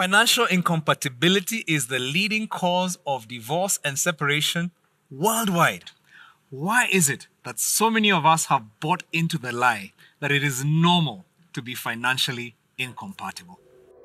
Financial incompatibility is the leading cause of divorce and separation worldwide. Why is it that so many of us have bought into the lie that it is normal to be financially incompatible?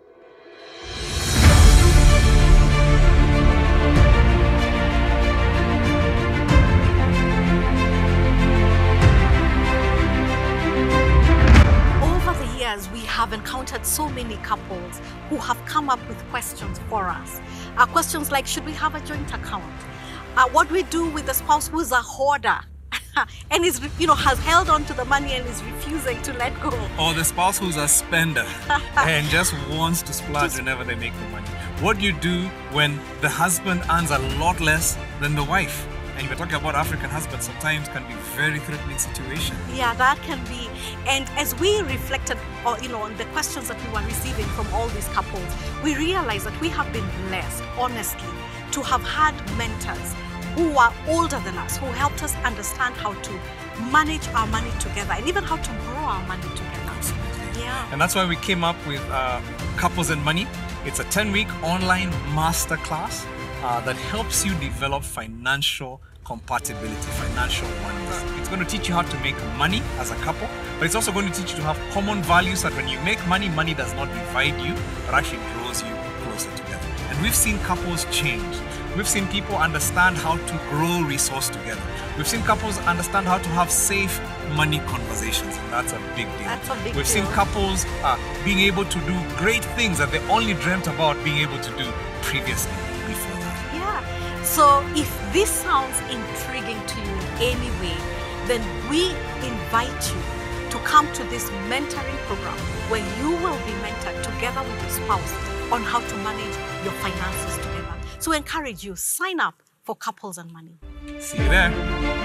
We have encountered so many couples who have come up with questions for us. Questions like, should we have a joint account? What do we do with the spouse who's a hoarder and is, has held on to the money and is refusing to let go? Or the spouse who's a spender and just wants to splurge whenever they make the money. What do you do when the husband earns a lot less than the wife? And we're talking about African husbands, sometimes can be very threatening situation. Yeah, that can be. And as we reflected on the questions that we were receiving from all these couples, we realized that we have been blessed, honestly, to have had mentors who are older than us, who helped us understand how to manage our money together and even how to grow our money together. Absolutely. Yeah. And that's why we came up with Couples and Money. It's a 10-week online masterclass that helps you develop financial compatibility, financial oneness. It's going to teach you how to make money as a couple, but it's also going to teach you to have common values so that when you make money, money does not divide you, but actually draws you closer together. And we've seen couples change. We've seen people understand how to grow resource together. We've seen couples understand how to have safe money conversations, and that's a big deal. That's a big We've seen couples being able to do great things that they only dreamt about being able to do previously before that. Yeah. So if this sounds intriguing to you in any way, then we invite you to come to this mentoring program where you will be mentored together with your spouse on how to manage your finances together. So I encourage you, sign up for Couples and Money. See you there.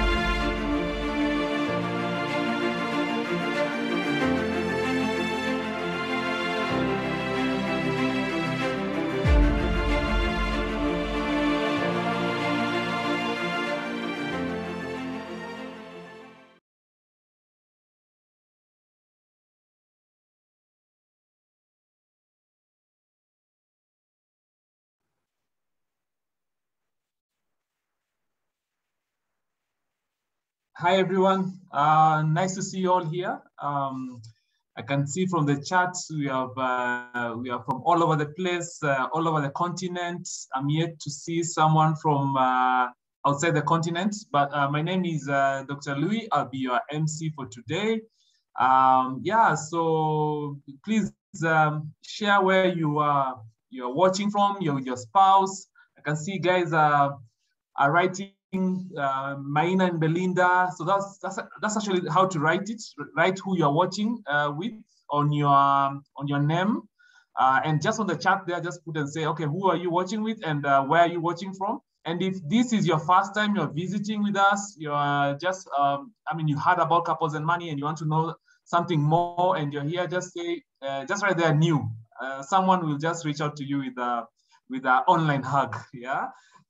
Hi, everyone. Nice to see you all here. I can see from the chats we are from all over the place, all over the continent. I'm yet to see someone from outside the continent, but my name is Dr. Louis. I'll be your MC for today. So please share where you're watching from, you're with your spouse. I can see guys are writing Maina and Belinda. So that's actually how to write it. Write who you're watching with on your name, and just on the chat there, just put and say, okay, who are you watching with and where are you watching from? And if this is your first time you're visiting with us, you're just you heard about Couples and Money and you want to know something more, and you're here, just say, just right there, new. Someone will just reach out to you with an online hug. Yeah.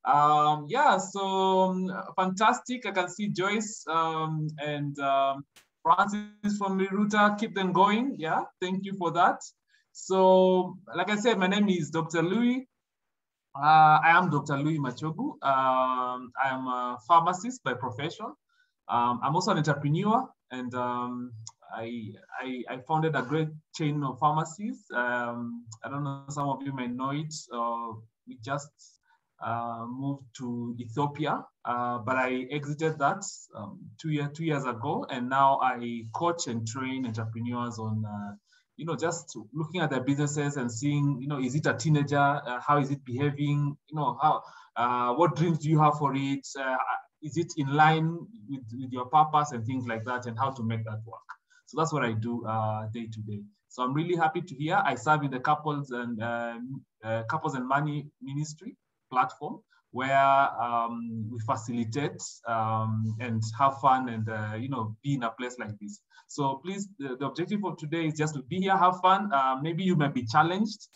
Fantastic. I can see Joyce and Francis from Miruta. Keep them going. Yeah, thank you for that. So, like I said, my name is Dr. Louis. I am Dr. Louis Machogu. I am a pharmacist by profession. I'm also an entrepreneur, and I founded a great chain of pharmacies. I don't know, some of you may know it. We just moved to Ethiopia, but I exited that 2 years ago, and now I coach and train entrepreneurs on, just looking at their businesses and seeing, is it a teenager? How is it behaving? What dreams do you have for it? Is it in line with your purpose and things like that, and how to make that work? So that's what I do day to day. So I'm really happy to hear. I serve in the Couples and Money ministry platform, where we facilitate and have fun and be in a place like this. So please, the objective of today is just to be here, have fun. Maybe you may be challenged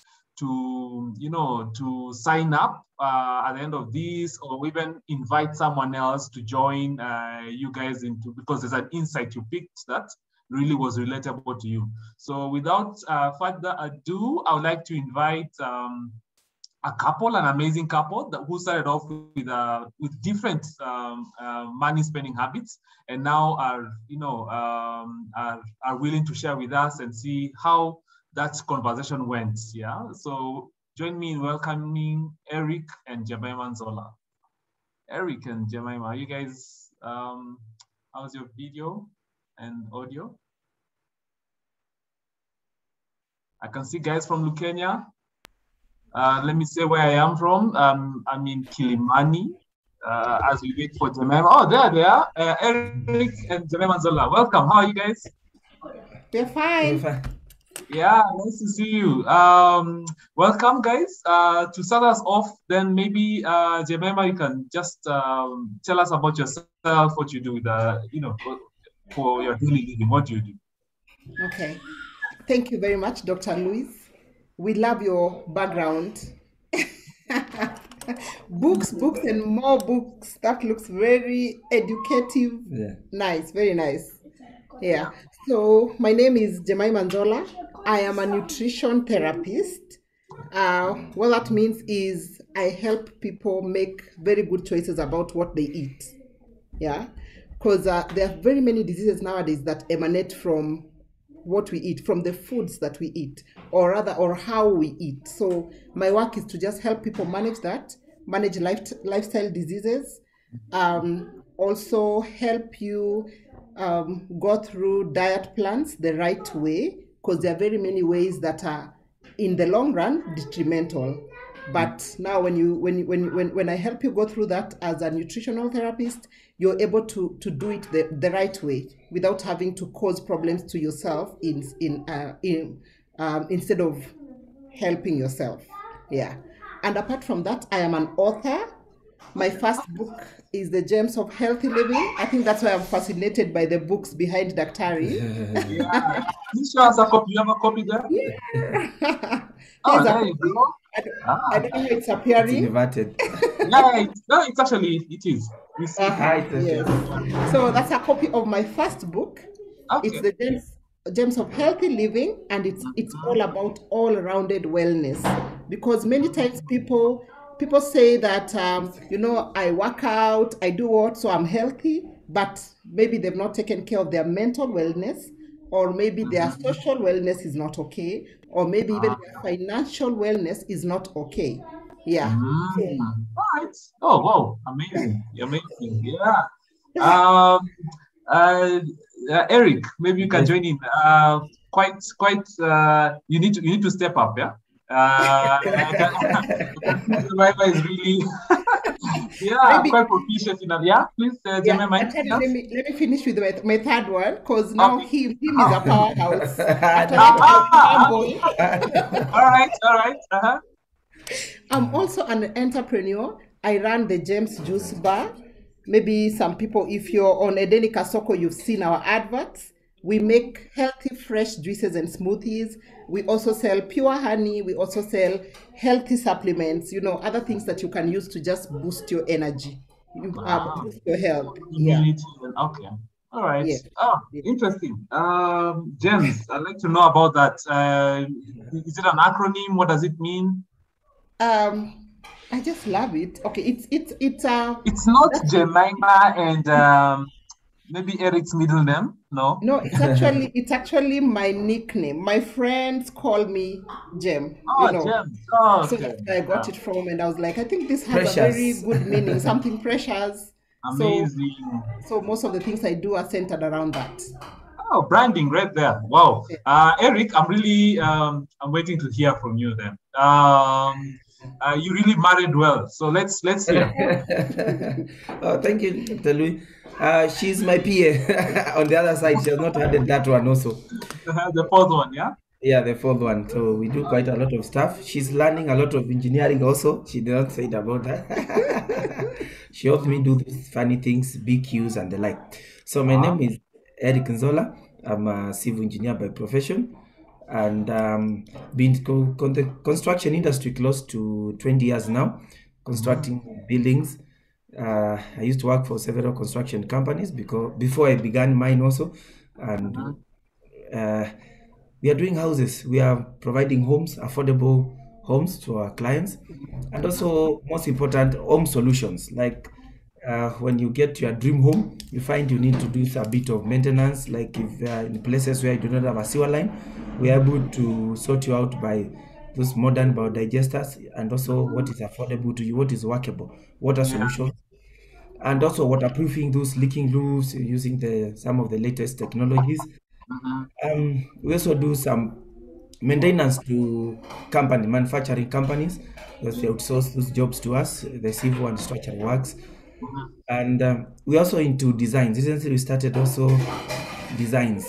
to sign up at the end of this, or even invite someone else to join you guys into, because there's an insight you picked that really was relatable to you. So without further ado, I would like to invite a couple, an amazing couple who started off with different money spending habits, and now are are willing to share with us and see how that conversation went. Yeah. So join me in welcoming Eric and Jemima Nzola. Eric and Jemima, you guys, how's your video and audio? I can see guys from Lucania. Let me say where I am from. I'm in Kilimani. As we wait for Jemima. Oh, there they are. Eric and Jemima Nzola. Welcome. How are you guys? We're fine. Yeah, nice to see you. Welcome, guys. To start us off, then maybe Jemima, you can just tell us about yourself, what you do with for your daily living. What do you do? Okay. Thank you very much, Dr. Luis. We love your background. Books, and more books. That looks very educative. Yeah. Nice, very nice. Yeah. So my name is Jemima Nzola. I am a nutrition therapist. What that means is I help people make very good choices about what they eat. Yeah. Because there are very many diseases nowadays that emanate from what we eat, from the foods that we eat, or how we eat. So my work is to just help people manage lifestyle diseases, also help you go through diet plans the right way, because there are very many ways that are in the long run detrimental. But now when I help you go through that as a nutritional therapist, you're able to do it the right way without having to cause problems to yourself instead of helping yourself. Yeah. And apart from that, I am an author. My first book is The Gems of Healthy Living. I think that's why I'm fascinated by the books behind Daktari. Yeah. Please show us a copy. You have a copy there? Yeah. Oh, there you go. I don't know it's appearing. It's inverted. Yeah, it's actually, it is. You see. Yes. So that's a copy of my first book. Okay. It's The Gems of Healthy Living, and it's all about all-rounded wellness. Because many times people say that I work out, I do what, so I'm healthy, but maybe they've not taken care of their mental wellness, or maybe their social wellness is not okay, or maybe even their financial wellness is not okay. Yeah. Right. Oh, wow. Amazing. Amazing. Yeah. Eric, maybe you can join in. You need to step up, yeah? Survivor is really quite proficient in that. Yeah, please, Jemima. Let me finish with my third one, because now him is a powerhouse. All right. I'm also an entrepreneur. I run the James Juice Bar. Maybe some people, if you're on Edeni Kasoko, you've seen our adverts. We make healthy, fresh juices and smoothies. We also sell pure honey. We also sell healthy supplements, other things that you can use to just boost your energy, boost your health. Immunity. Yeah. Okay. All right. Yeah. Oh, interesting. James, I'd like to know about that. Is it an acronym? What does it mean? I just love it. Okay, it's not Jemima and maybe Eric's middle name. No, it's actually my nickname. My friends call me Jem. Jem. Oh, okay. So that's where I got it from, and I was like, I think this has a very good meaning, something precious. Amazing. So most of the things I do are centered around that. Oh, branding right there. Wow. Eric, I'm really I'm waiting to hear from you then. You really married well. So let's hear. Oh, thank you, Dr. Louis. She's my PA on the other side. She has not handed that one also. The fourth one, yeah? Yeah, the fourth one. So we do quite a lot of stuff. She's learning a lot of engineering also. She did not say it about that. She helps me do these funny things, BQs and the like. So my name is Eric Nzola. I'm a civil engineer by profession, and been in the construction industry close to 20 years now, constructing buildings. I used to work for several construction companies before I began mine also, and we are doing houses. We are providing homes, affordable homes to our clients, and also most important, home solutions. Like when you get your dream home, you find you need to do a bit of maintenance. Like if in places where you do not have a sewer line, we are able to sort you out by those modern biodigesters, and also what is affordable to you, what is workable, water solutions, and also waterproofing those leaking roofs using some of the latest technologies. We also do some maintenance to manufacturing companies, because they outsource those jobs to us, the civil and structural works. And we also into designs. Recently, we started also designs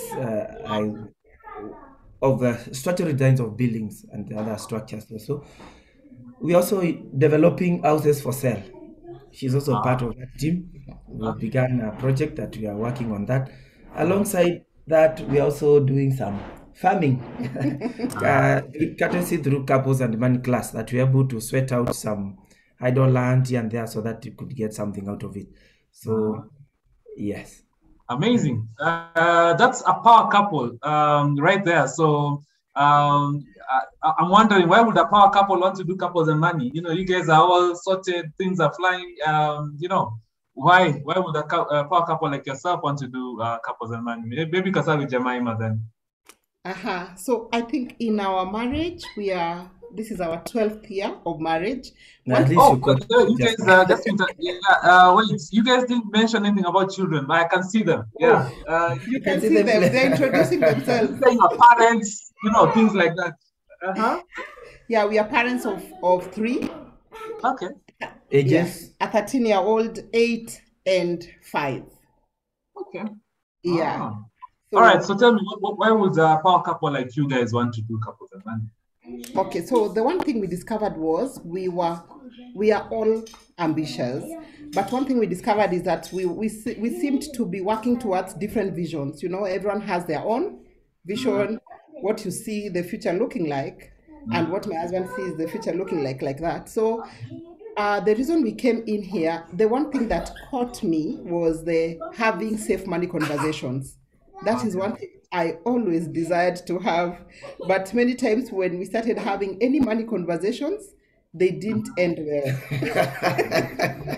of the structural designs of buildings and the other structures. Also, we also developing houses for sale. She's also part of that team. We began a project that we are working on that. Alongside that, we are also doing some farming, courtesy through couples and money class, that we're able to sweat out some idle land here and there so that you could get something out of it. So, yes. Amazing. That's a power couple right there. So I'm wondering, why would a power couple want to do couples and money? You guys are all sorted, things are flying. Why would a power couple like yourself want to do couples and money? Maybe because I'm with Jemima then. So I think in our marriage, this is our 12th year of marriage. At least you guys wait, you guys didn't mention anything about children, but I can see them. Yeah. You can see them. They're introducing themselves. Saying our parents, things like that. Yeah, we are parents of 3. Okay. Ages? Yes, a 13-year-old, 8, and 5. Okay. Yeah. So, all right. So tell me, why would a power couple like you guys want to do couples and money? Okay, so the one thing we discovered was we are all ambitious, but one thing we discovered is that we seemed to be working towards different visions. Everyone has their own vision, what you see the future looking like, and what my husband sees the future looking like that. So the reason we came in here, the one thing that caught me was the having safe money conversations. That is one thing I always desired to have, but many times when we started having any money conversations, they didn't end well.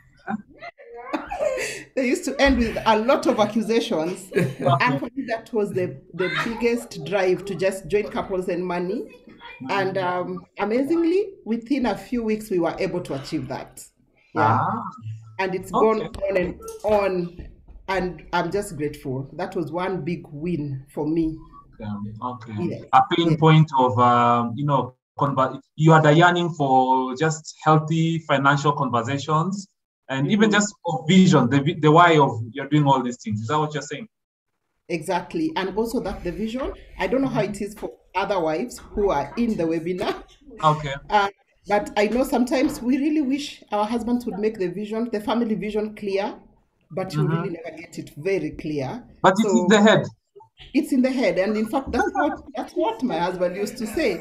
They used to end with a lot of accusations, and for me that was the biggest drive to just join couples and money. And amazingly, within a few weeks, we were able to achieve that. Yeah, and it's gone on and on. And I'm just grateful. That was one big win for me. Okay. Yeah. A pain point of, you are the yearning for just healthy financial conversations, and even just of vision, the why of you're doing all these things. Is that what you're saying? Exactly. And also that the vision, I don't know how it is for other wives who are in the webinar. Okay. But I know sometimes we really wish our husbands would make the family vision clear, but you really never get it very clear. But it's in the head. It's in the head, and in fact, that's what my husband used to say.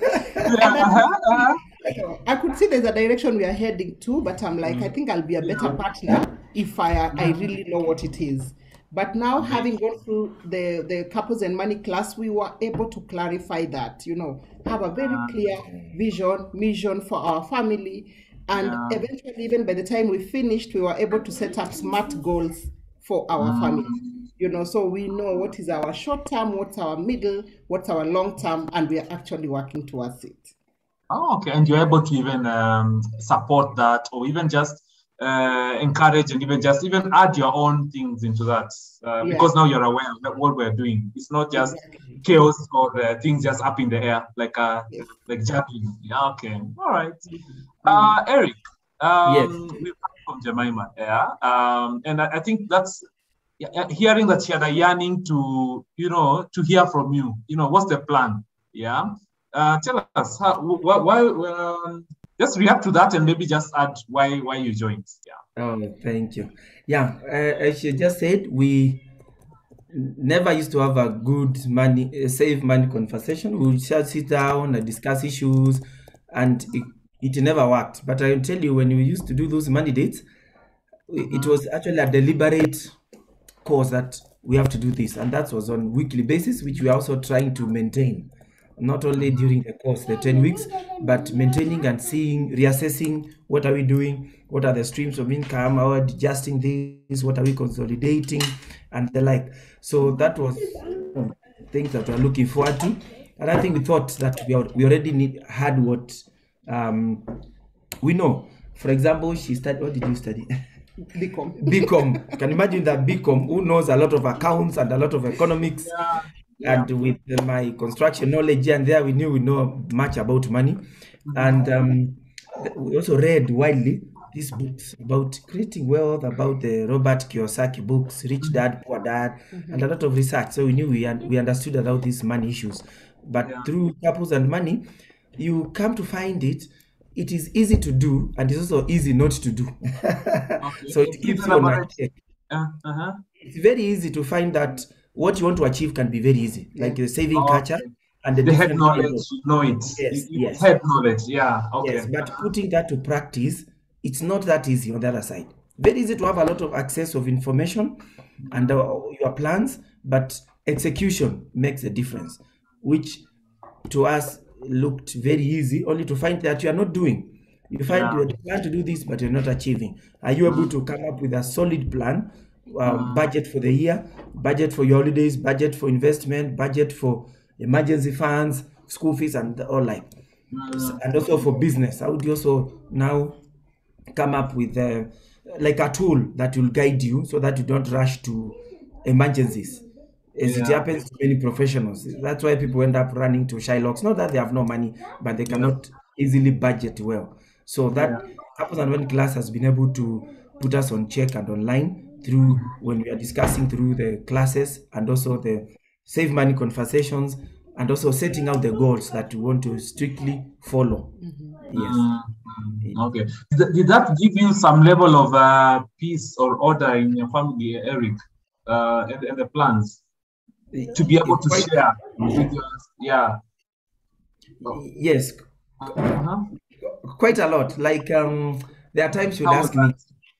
I could see there's a direction we are heading to, but I'm like, I think I'll be a better partner if I really know what it is. But now, having gone through the couples and money class, we were able to clarify that, have a very clear mission for our family. And eventually, even by the time we finished, we were able to set up SMART goals for our family. So we know what is our short term, what's our middle, what's our long term, and we are actually working towards it. Oh, okay. And you're able to even support that, or even just encourage, and even add your own things into that, because now you're aware of what we're doing. It's not just chaos or things just up in the air like juggling. Yeah, okay. All right. Eric, Yes. we've heard from Jemima, and I think that's hearing that she had a yearning to hear from you. What's the plan? Yeah. Tell us why. Just react to that and maybe just add why you joined. Yeah. Oh, thank you. Yeah, as you just said, we never used to have a good save money conversation. We would just sit down and discuss issues, and it never worked. But I will tell you, when we used to do those money dates, it was actually a deliberate cause that we have to do this, and that was on weekly basis, which we are also trying to maintain, not only during the course, the 10 weeks, but maintaining and seeing, reassessing what are we doing, what are the streams of income, how are we adjusting this, what are we consolidating, and the like. So that was things that we're looking forward to. And I think we thought that we already had what we know. For example, she studied, what did you study? BCom. BCom. You can imagine that BCom, who knows a lot of accounts and a lot of economics, and with my construction knowledge here and there, we knew we know much about money. And we also read widely these books about creating wealth, about the Robert Kiyosaki books, Rich Dad, Poor Dad, and a lot of research. So we knew we understood about these money issues. But through Purpose and Money, you come to find it is easy to do, and it's also easy not to do. So it keeps you on a check. It's very easy to find that what you want to achieve can be very easy, like the saving culture and the head knowledge, you know it. Yes. Head knowledge, okay. Yes, but putting that to practice, it's not that easy on the other side. Very easy to have a lot of access of information and your plans, but execution makes a difference, which to us looked very easy, only to find that you are not doing. You find you plan to do this, but you're not achieving. Are you able to come up with a solid plan, budget for the year, budget for your holidays, budget for investment, budget for emergency funds, school fees, and all like, and also for business? How would you also now come up with like a tool that will guide you so that you don't rush to emergencies, as it happens to many professionals? That's why people end up running to Shylocks. Not that they have no money, but they cannot easily budget well. So that Purpose and Money class has been able to put us on check and online through when we are discussing through the classes, and also the Save Money conversations, and also setting out the goals that we want to strictly follow. Yes. Okay. Did that give you some level of peace or order in your family, Eric, and the plans to be able to share with your, Yes. Quite a lot. Like there are times you'll ask me.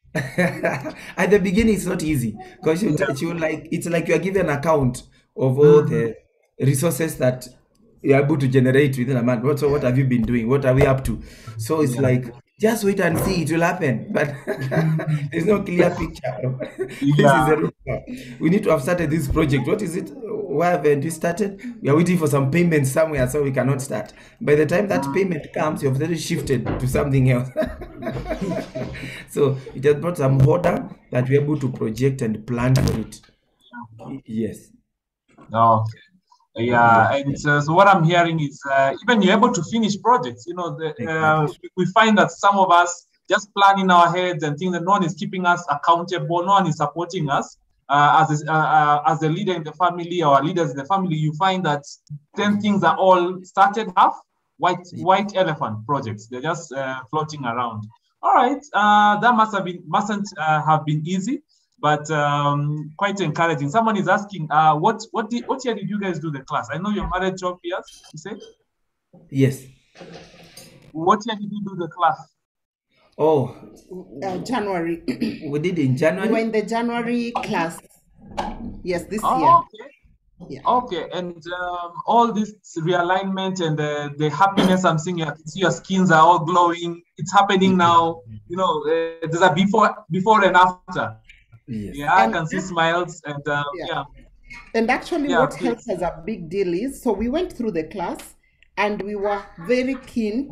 At the beginning, it's not easy, because it's like you are given an account of all the resources that you're able to generate within a month. So what have you been doing? What are we up to? So it's like, just wait and see, it will happen. But there's no clear picture. This is a roadmap. We need to have started this project. What is it? Why haven't we started? We are waiting for some payment somewhere, so we cannot start. By the time that payment comes, you've already shifted to something else. So it has brought some order that we're able to project and plan for it. Yes. Okay. And so what I'm hearing is even you're able to finish projects. You know, we find that some of us just plan in our heads and think that no one is keeping us accountable, no one is supporting us. As a leader in the family, or leaders in the family, you find that 10 things are all started half white elephant projects. They're just floating around. All right, that mustn't have been easy, but quite encouraging. Someone is asking, what year did you guys do the class? I know you're married 12 years, you say? Yes. What year did you do the class? Oh, January. We did in January. We were in the January class. Yes, this year. Okay. Yeah. Okay, and all this realignment and the happiness I'm seeing, I can see your skins are all glowing. It's happening now. You know, there's a before and after. Yes. Yeah, I can see smiles and And actually, what helps as a big deal is, so we went through the class, and we were very keen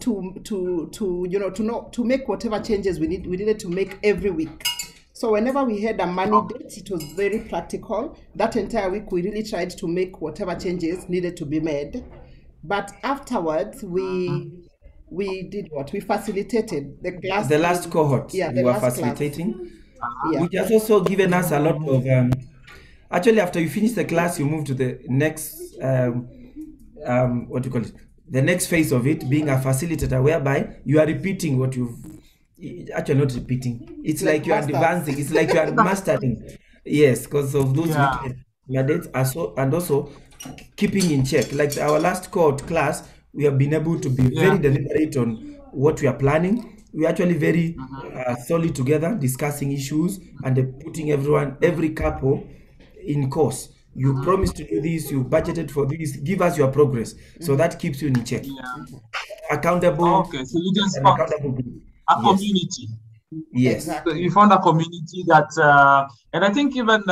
to make whatever changes we needed to make every week. So whenever we had a money date, it was very practical. That entire week, we really tried to make whatever changes needed to be made. But afterwards, we did what? We facilitated the class. The last cohort, Yeah, we were facilitating. Which has also given us a lot of. Actually, after you finish the class, you move to the next. What do you call it? The next phase of it, being a facilitator, whereby you are repeating what you've. Actually, not repeating. It's like you are advancing. It's like you are mastering. Yes, because of those mandates are so, and also keeping in check. Like our last cohort class, we have been able to be very deliberate on what we are planning. We're actually very solid together, discussing issues and putting every couple in course. You promised to do this, you budgeted for this, give us your progress. So that keeps you in check. Yeah. Accountable. Okay, so you just An found accountable group. a Yes. community. Yes. So Exactly. you found a community that, and I think even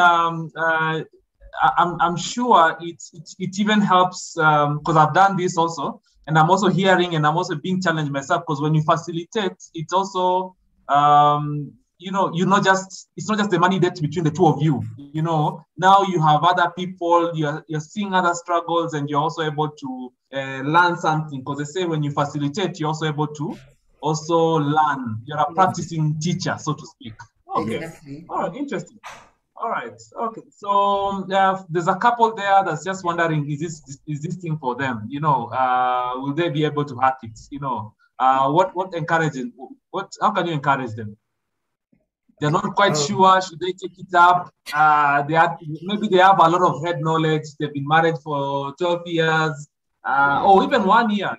I'm sure it even helps because I've done this also, and I'm also hearing and I'm also being challenged myself because when you facilitate, it's also you're not just it's not just the money that's between the two of you. Now you have other people, you're seeing other struggles, and you're also able to learn something because they say when you facilitate, you're also able to also learn. You're a practicing teacher, so to speak. Okay. Exactly. All right, interesting. All right. Okay. So there's a couple there that's just wondering, is this thing for them? Will they be able to hack it? What encouraging? How can you encourage them? They're not quite sure. Should they take it up? Maybe they have a lot of head knowledge. They've been married for 12 years, or even 1 year.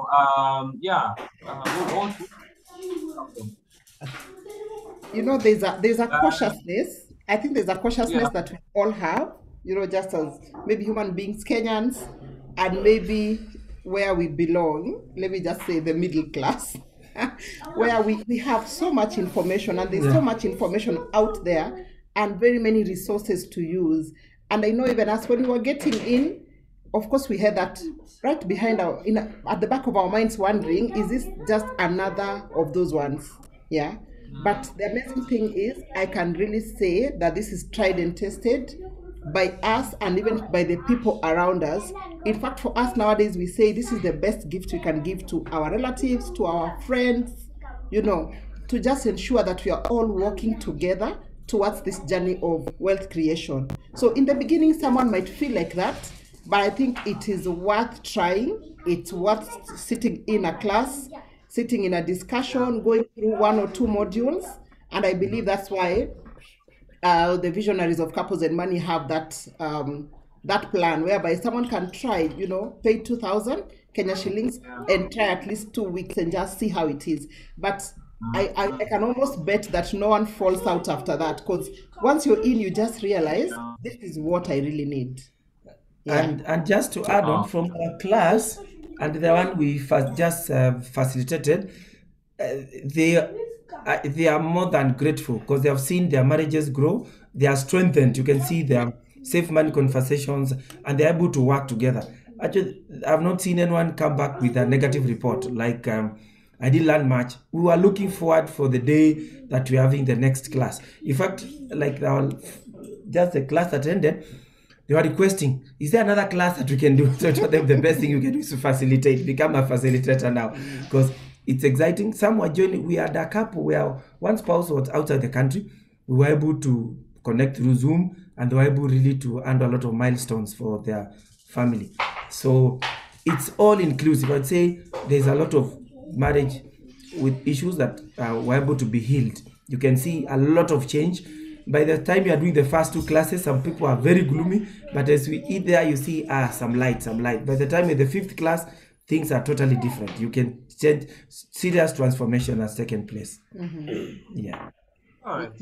There's a cautiousness. I think there's a cautiousness that we all have, just as maybe human beings, Kenyans, and maybe where we belong, let me just say the middle class, where we have so much information, and there's so much information out there and very many resources to use. And I know even us, when we were getting in, of course, we had that right behind at the back of our minds, wondering, is this just another of those ones? Yeah. But the amazing thing is, I can really say that this is tried and tested by us and even by the people around us. In fact, for us nowadays, we say this is the best gift we can give to our relatives, to our friends, to just ensure that we are all working together towards this journey of wealth creation. So in the beginning, someone might feel like that, but I think it is worth trying. It's worth sitting in a class, sitting in a discussion, going through 1 or 2 modules. And I believe that's why the visionaries of Couples and Money have that plan whereby someone can try, pay 2,000 Kenya shillings and try at least 2 weeks and just see how it is. But I can almost bet that no one falls out after that, because once you're in, you just realize this is what I really need. Yeah. And just to add on from our class and the one we just facilitated, they are more than grateful because they have seen their marriages grow. They are strengthened. You can see their safe money conversations, and they're able to work together. Actually, I've not seen anyone come back with a negative report. Like, I didn't learn much. We were looking forward for the day that we're having the next class. In fact, like just the class that ended, they were requesting, is there another class that we can do? So I told them the best thing you can do is to facilitate, become a facilitator now, because it's exciting. Some were joining. We had a couple where one spouse was outside the country. We were able to connect through Zoom, and they were able really to handle a lot of milestones for their family. So it's all inclusive. I'd say there's a lot of marriage with issues that were able to be healed. You can see a lot of change. By the time you are doing the first 2 classes, some people are very gloomy, but as we eat there, you see some light. By the time in the 5th class, things are totally different. You can change. Serious transformation has taken place. Yeah. All right.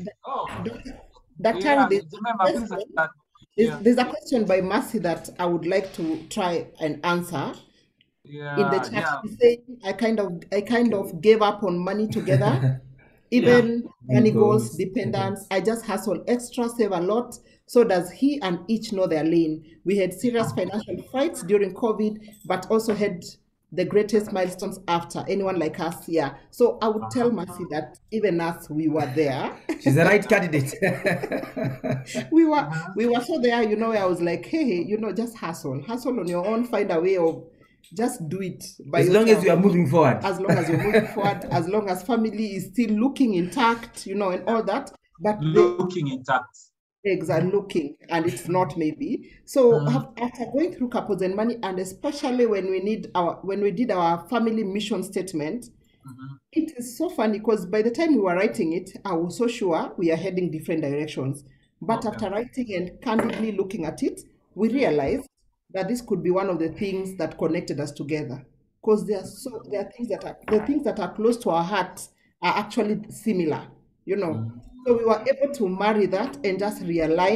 There's a question by Mercy that I would like to try and answer. In the chat, she's saying, I kind of gave up on money together. Even money goals, dependence. I just hustle extra, save a lot. So does he, and each know their lane. We had serious financial fights during COVID, but also had the greatest milestones after. Anyone like us? Yeah. So I would tell Mercy that even us, we were there. She's the right candidate. we were so there, I was like, hey, just hustle on your own, find a way of just do it by as long as you are moving forward. As long as you're moving forward, as long as family is still looking intact, and all that. But looking intact. Exactly, looking, and it's not maybe. So after going through Couples and Money, and especially when we did our family mission statement, it is so funny because by the time we were writing it, I was so sure we are heading different directions. But after writing and candidly looking at it, we realized that this could be one of the things that connected us together, because there are things that are close to our hearts are actually similar, So we were able to marry that and just realign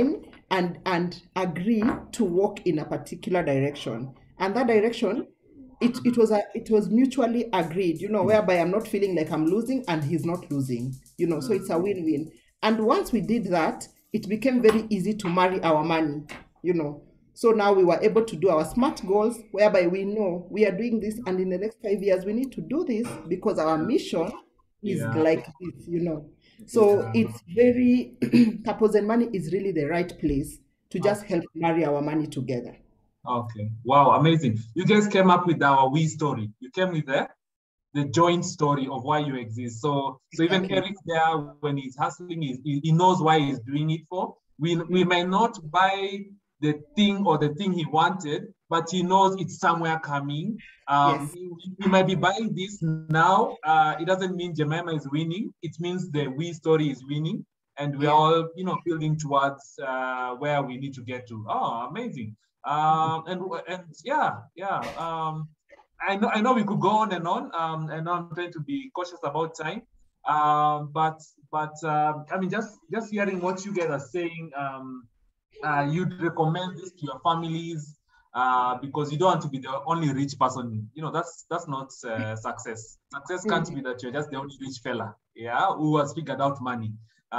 and agree to walk in a particular direction. And that direction, it was mutually agreed, whereby I'm not feeling like I'm losing and he's not losing, so it's a win-win. And once we did that, it became very easy to marry our money, So now we were able to do our SMART goals, whereby we know we are doing this, and in the next 5 years we need to do this because our mission is like this. So it's very Couples and Money is really the right place to just help marry our money together. Okay. Wow, amazing. You guys came up with our we story. You came with the joint story of why you exist. So even Eric there, when he's hustling, he knows why he's doing it for. We might not buy the thing or the thing he wanted, but he knows it's somewhere coming. Yes. We might be buying this now. It doesn't mean Jemima is winning. It means the we story is winning. And we're all, building towards where we need to get to. Oh, amazing. And yeah. I know we could go on, and I'm trying to be cautious about time. But I mean, just hearing what you guys are saying, you'd recommend this to your families because you don't want to be the only rich person. That's not success. Success can't be that you're just the only rich fella, who has figured out money,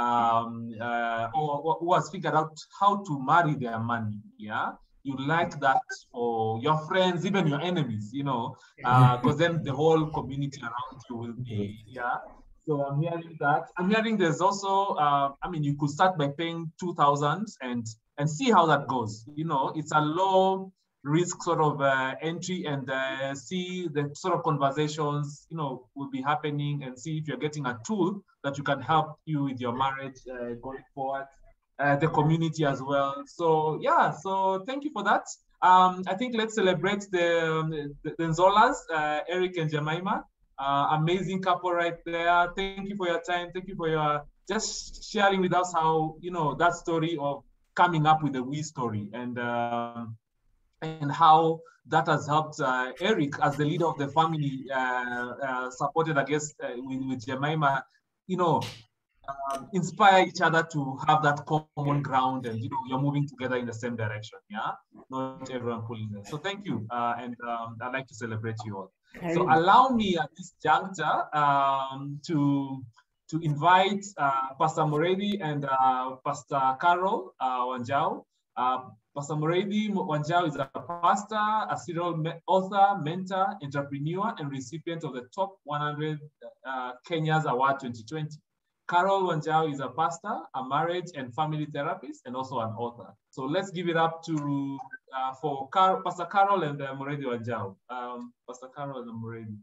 or who has figured out how to marry their money. You like that for your friends, even your enemies, because then the whole community around you will be, So I'm hearing that. I'm hearing there's also, you could start by paying 2,000 and see how that goes. It's a low risk sort of entry, and see the sort of conversations, will be happening, and see if you're getting a tool that you can help you with your marriage going forward. The community as well. So so thank you for that. I think let's celebrate the Nzolas, Eric and Jemima. Amazing couple right there. Thank you for your time. Thank you for your just sharing with us how that story of coming up with the we story, and how that has helped Eric as the leader of the family, supported, I guess, with Jemima, inspire each other to have that common ground, and you're moving together in the same direction. Not everyone pulling there. So thank you, and I'd like to celebrate you all. So allow me at this juncture to invite Pastor Moredi and Pastor Carol Wanjau. Pastor Moredi Wanjau is a pastor, a serial author, mentor, entrepreneur, and recipient of the Top 100 Kenya's Award 2020. Carol Wanjau is a pastor, a marriage and family therapist, and also an author. So let's give it up to for Pastor Carol and Moredi Wanjau. Pastor Carol and Moredi.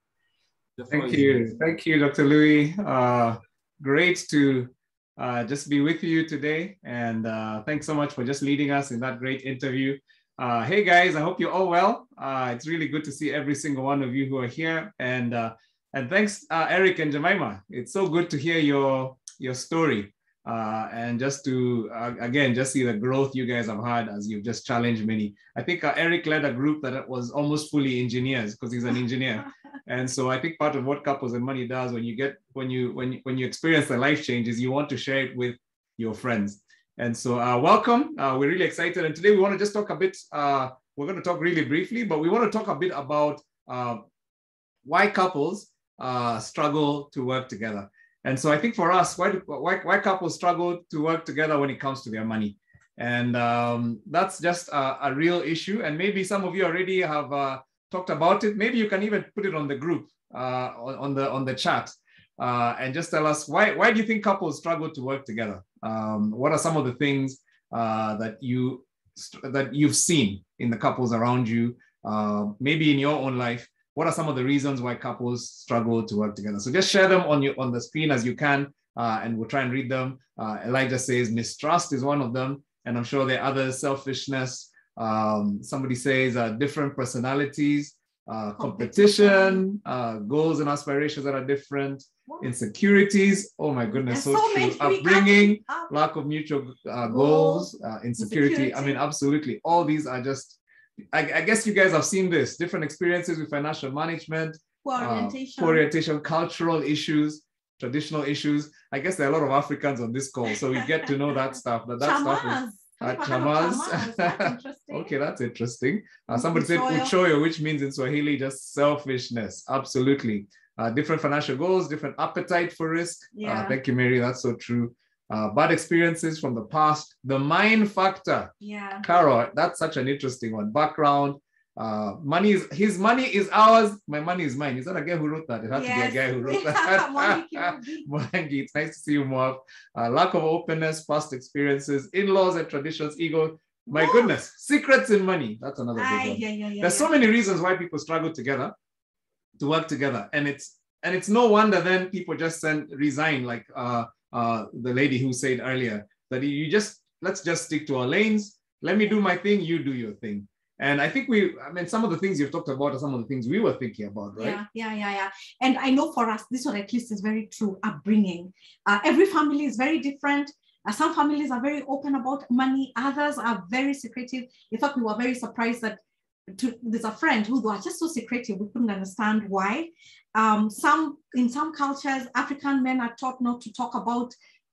Thank you, Dr. Louis. Great to just be with you today, and thanks so much for just leading us in that great interview. Hey guys, I hope you're all well. It's really good to see every single one of you who are here, and thanks, Eric and Jemima. It's so good to hear your story, and just to, again, just see the growth you guys have had as you've just challenged many. I think Eric led a group that was almost fully engineers, because he's an engineer. And so I think part of what Couples and Money does when you experience the life change is you want to share it with your friends. And so welcome. We're really excited. And today we want to just talk a bit, we're going to talk really briefly, but we want to talk a bit about why couples struggle to work together. And so I think for us, why couples struggle to work together when it comes to their money. And that's just a real issue. And maybe some of you already have talked about it. Maybe you can even put it on the group, on the chat, and just tell us why do you think couples struggle to work together? What are some of the things that you've seen in the couples around you, maybe in your own life? What are some of the reasons why couples struggle to work together? So just share them on the screen as you can, and we'll try and read them. Elijah says mistrust is one of them, and I'm sure there are others. Selfishness. Somebody says different personalities, competition, goals and aspirations that are different, insecurities. Oh my goodness, so true. Upbringing, lack of mutual goals, insecurity. I mean, absolutely. All these are just, I guess you guys have seen this, different experiences with financial management, poor orientation, cultural issues, traditional issues. I guess there are a lot of Africans on this call, so we get to know that stuff. That stuff is At Chamas. Chamas. That's interesting. Okay, that's interesting. Somebody said Uchoyo. uchoyo, which means in Swahili just selfishness. Absolutely. Different financial goals, different appetite for risk. Yeah. Thank you, Mary. That's so true. Bad experiences from the past. The mind factor. Yeah. Carol, that's such an interesting one. Background. His money is ours. My money is mine. Is that a guy who wrote that? It had to be a guy who wrote that. Mwangi, it's nice to see you, Moab. Lack of openness, past experiences, in-laws and traditions, ego. My goodness, secrets in money. That's another big one. There's so many reasons why people struggle together, to work together, and it's no wonder then people just resign, like the lady who said earlier that let's just stick to our lanes. Let me do my thing, you do your thing. And I think some of the things you've talked about are some of the things we were thinking about, right? Yeah. And I know for us, this one at least is very true, upbringing. Every family is very different. Some families are very open about money. Others are very secretive. In fact, we were very surprised that there's a friend who was just so secretive. We couldn't understand why. In some cultures, African men are taught not to talk about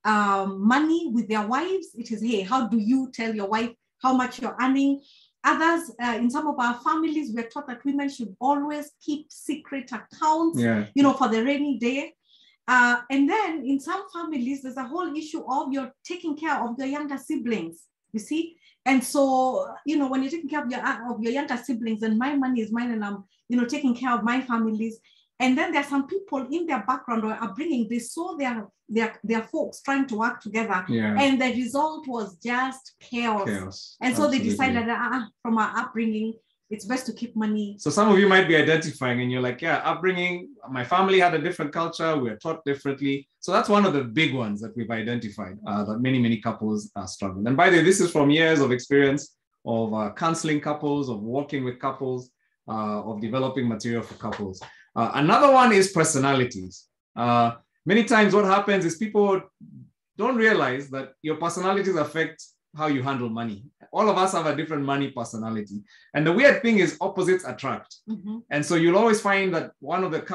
money with their wives. It is, hey, how do you tell your wife how much you're earning? Others, in some of our families, we're taught that women should always keep secret accounts, for the rainy day. And then in some families, there's a whole issue of you're taking care of your younger siblings, you see? And so, when you're taking care of your younger siblings, and my money is mine, and I'm, taking care of my families. And then there are some people in their background or upbringing, they saw their folks trying to work together, and the result was just chaos. And so they decided that from our upbringing, it's best to keep money. So some of you might be identifying, and you're like, yeah, upbringing, my family had a different culture, we were taught differently. So that's one of the big ones that we've identified, that many couples are struggling. And by the way, this is from years of experience of counseling couples, of working with couples, of developing material for couples. Another one is personalities. Many times what happens is people don't realize that your personalities affect how you handle money. All of us have a different money personality. And the weird thing is opposites attract. Mm-hmm. And so you'll always find that one in the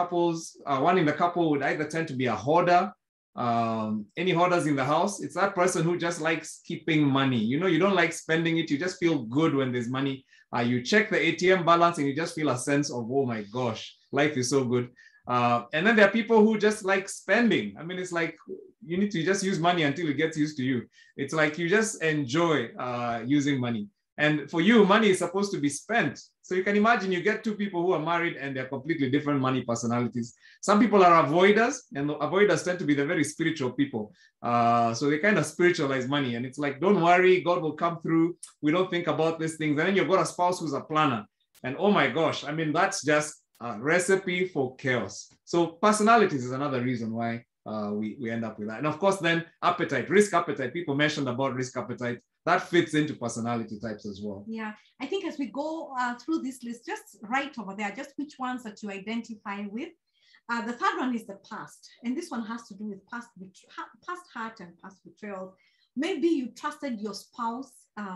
couple would either tend to be a hoarder. Any hoarders in the house, it's that person who just likes keeping money. You don't like spending it. You just feel good when there's money. You check the ATM balance and you just feel a sense of, oh my gosh, life is so good. And then there are people who just like spending. I mean, it's like you need to just use money until it gets used to you. It's like you just enjoy using money. And for you, money is supposed to be spent. So you can imagine you get two people who are married and they're completely different money personalities. Some people are avoiders, and avoiders tend to be the very spiritual people. So they kind of spiritualize money. And it's like, don't worry, God will come through. We don't think about these things. And then you've got a spouse who's a planner. And oh my gosh, I mean, that's just a recipe for chaos. So personalities is another reason why we end up with that. And of course, then appetite, risk appetite. People mentioned about risk appetite. That fits into personality types as well. Yeah, I think as we go through this list, just right over there, just which ones that you identify with. The third one is the past. And this one has to do with past hurt and past betrayal. Maybe you trusted your spouse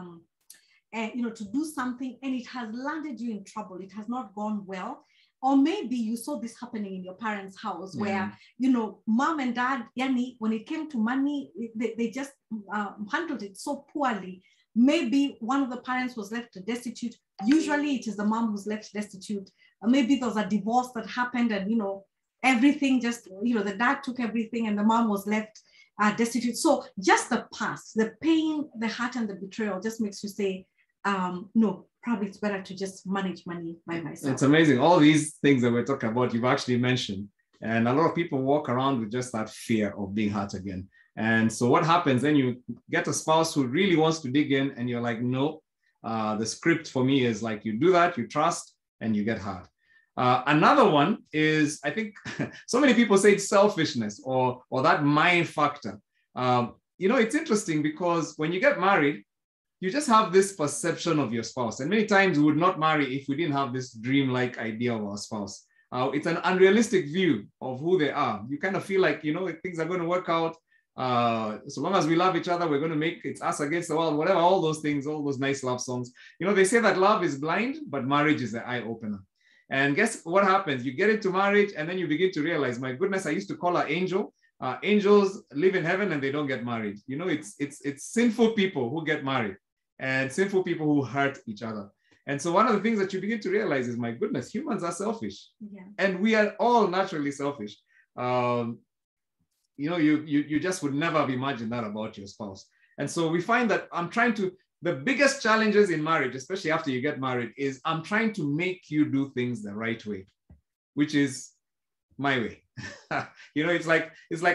to do something and it has landed you in trouble. It has not gone well. Or maybe you saw this happening in your parents' house where, mom and dad, when it came to money, they just handled it so poorly. Maybe one of the parents was left destitute. Usually it is the mom who's left destitute. Maybe there was a divorce that happened and, everything just, the dad took everything and the mom was left destitute. So just the past, the pain, the hurt and the betrayal just makes you say, no, probably it's better to just manage money by myself. It's amazing. All these things that we're talking about, you've actually mentioned. And a lot of people walk around with just that fear of being hurt again. And so what happens then, you get a spouse who really wants to dig in and you're like, no, the script for me is like, you do that, you trust, and you get hurt. Another one is, I think so many people say it's selfishness or that mind factor. It's interesting because when you get married, you just have this perception of your spouse. And many times we would not marry if we didn't have this dreamlike idea of our spouse. It's an unrealistic view of who they are. You kind of feel like, things are going to work out. So long as we love each other, we're going to make it's us against the world, whatever, all those things, all those nice love songs. They say that love is blind, but marriage is the eye opener. And guess what happens? You get into marriage and then you begin to realize, my goodness, I used to call her angel. Angels live in heaven and they don't get married. It's sinful people who get married. and sinful people who hurt each other. And so one of the things that you begin to realize is, my goodness, humans are selfish. Yeah. And we are all naturally selfish. You know, you just would never have imagined that about your spouse. And so we find that the biggest challenges in marriage, especially after you get married, is I'm trying to make you do things the right way, which is my way. You know, it's like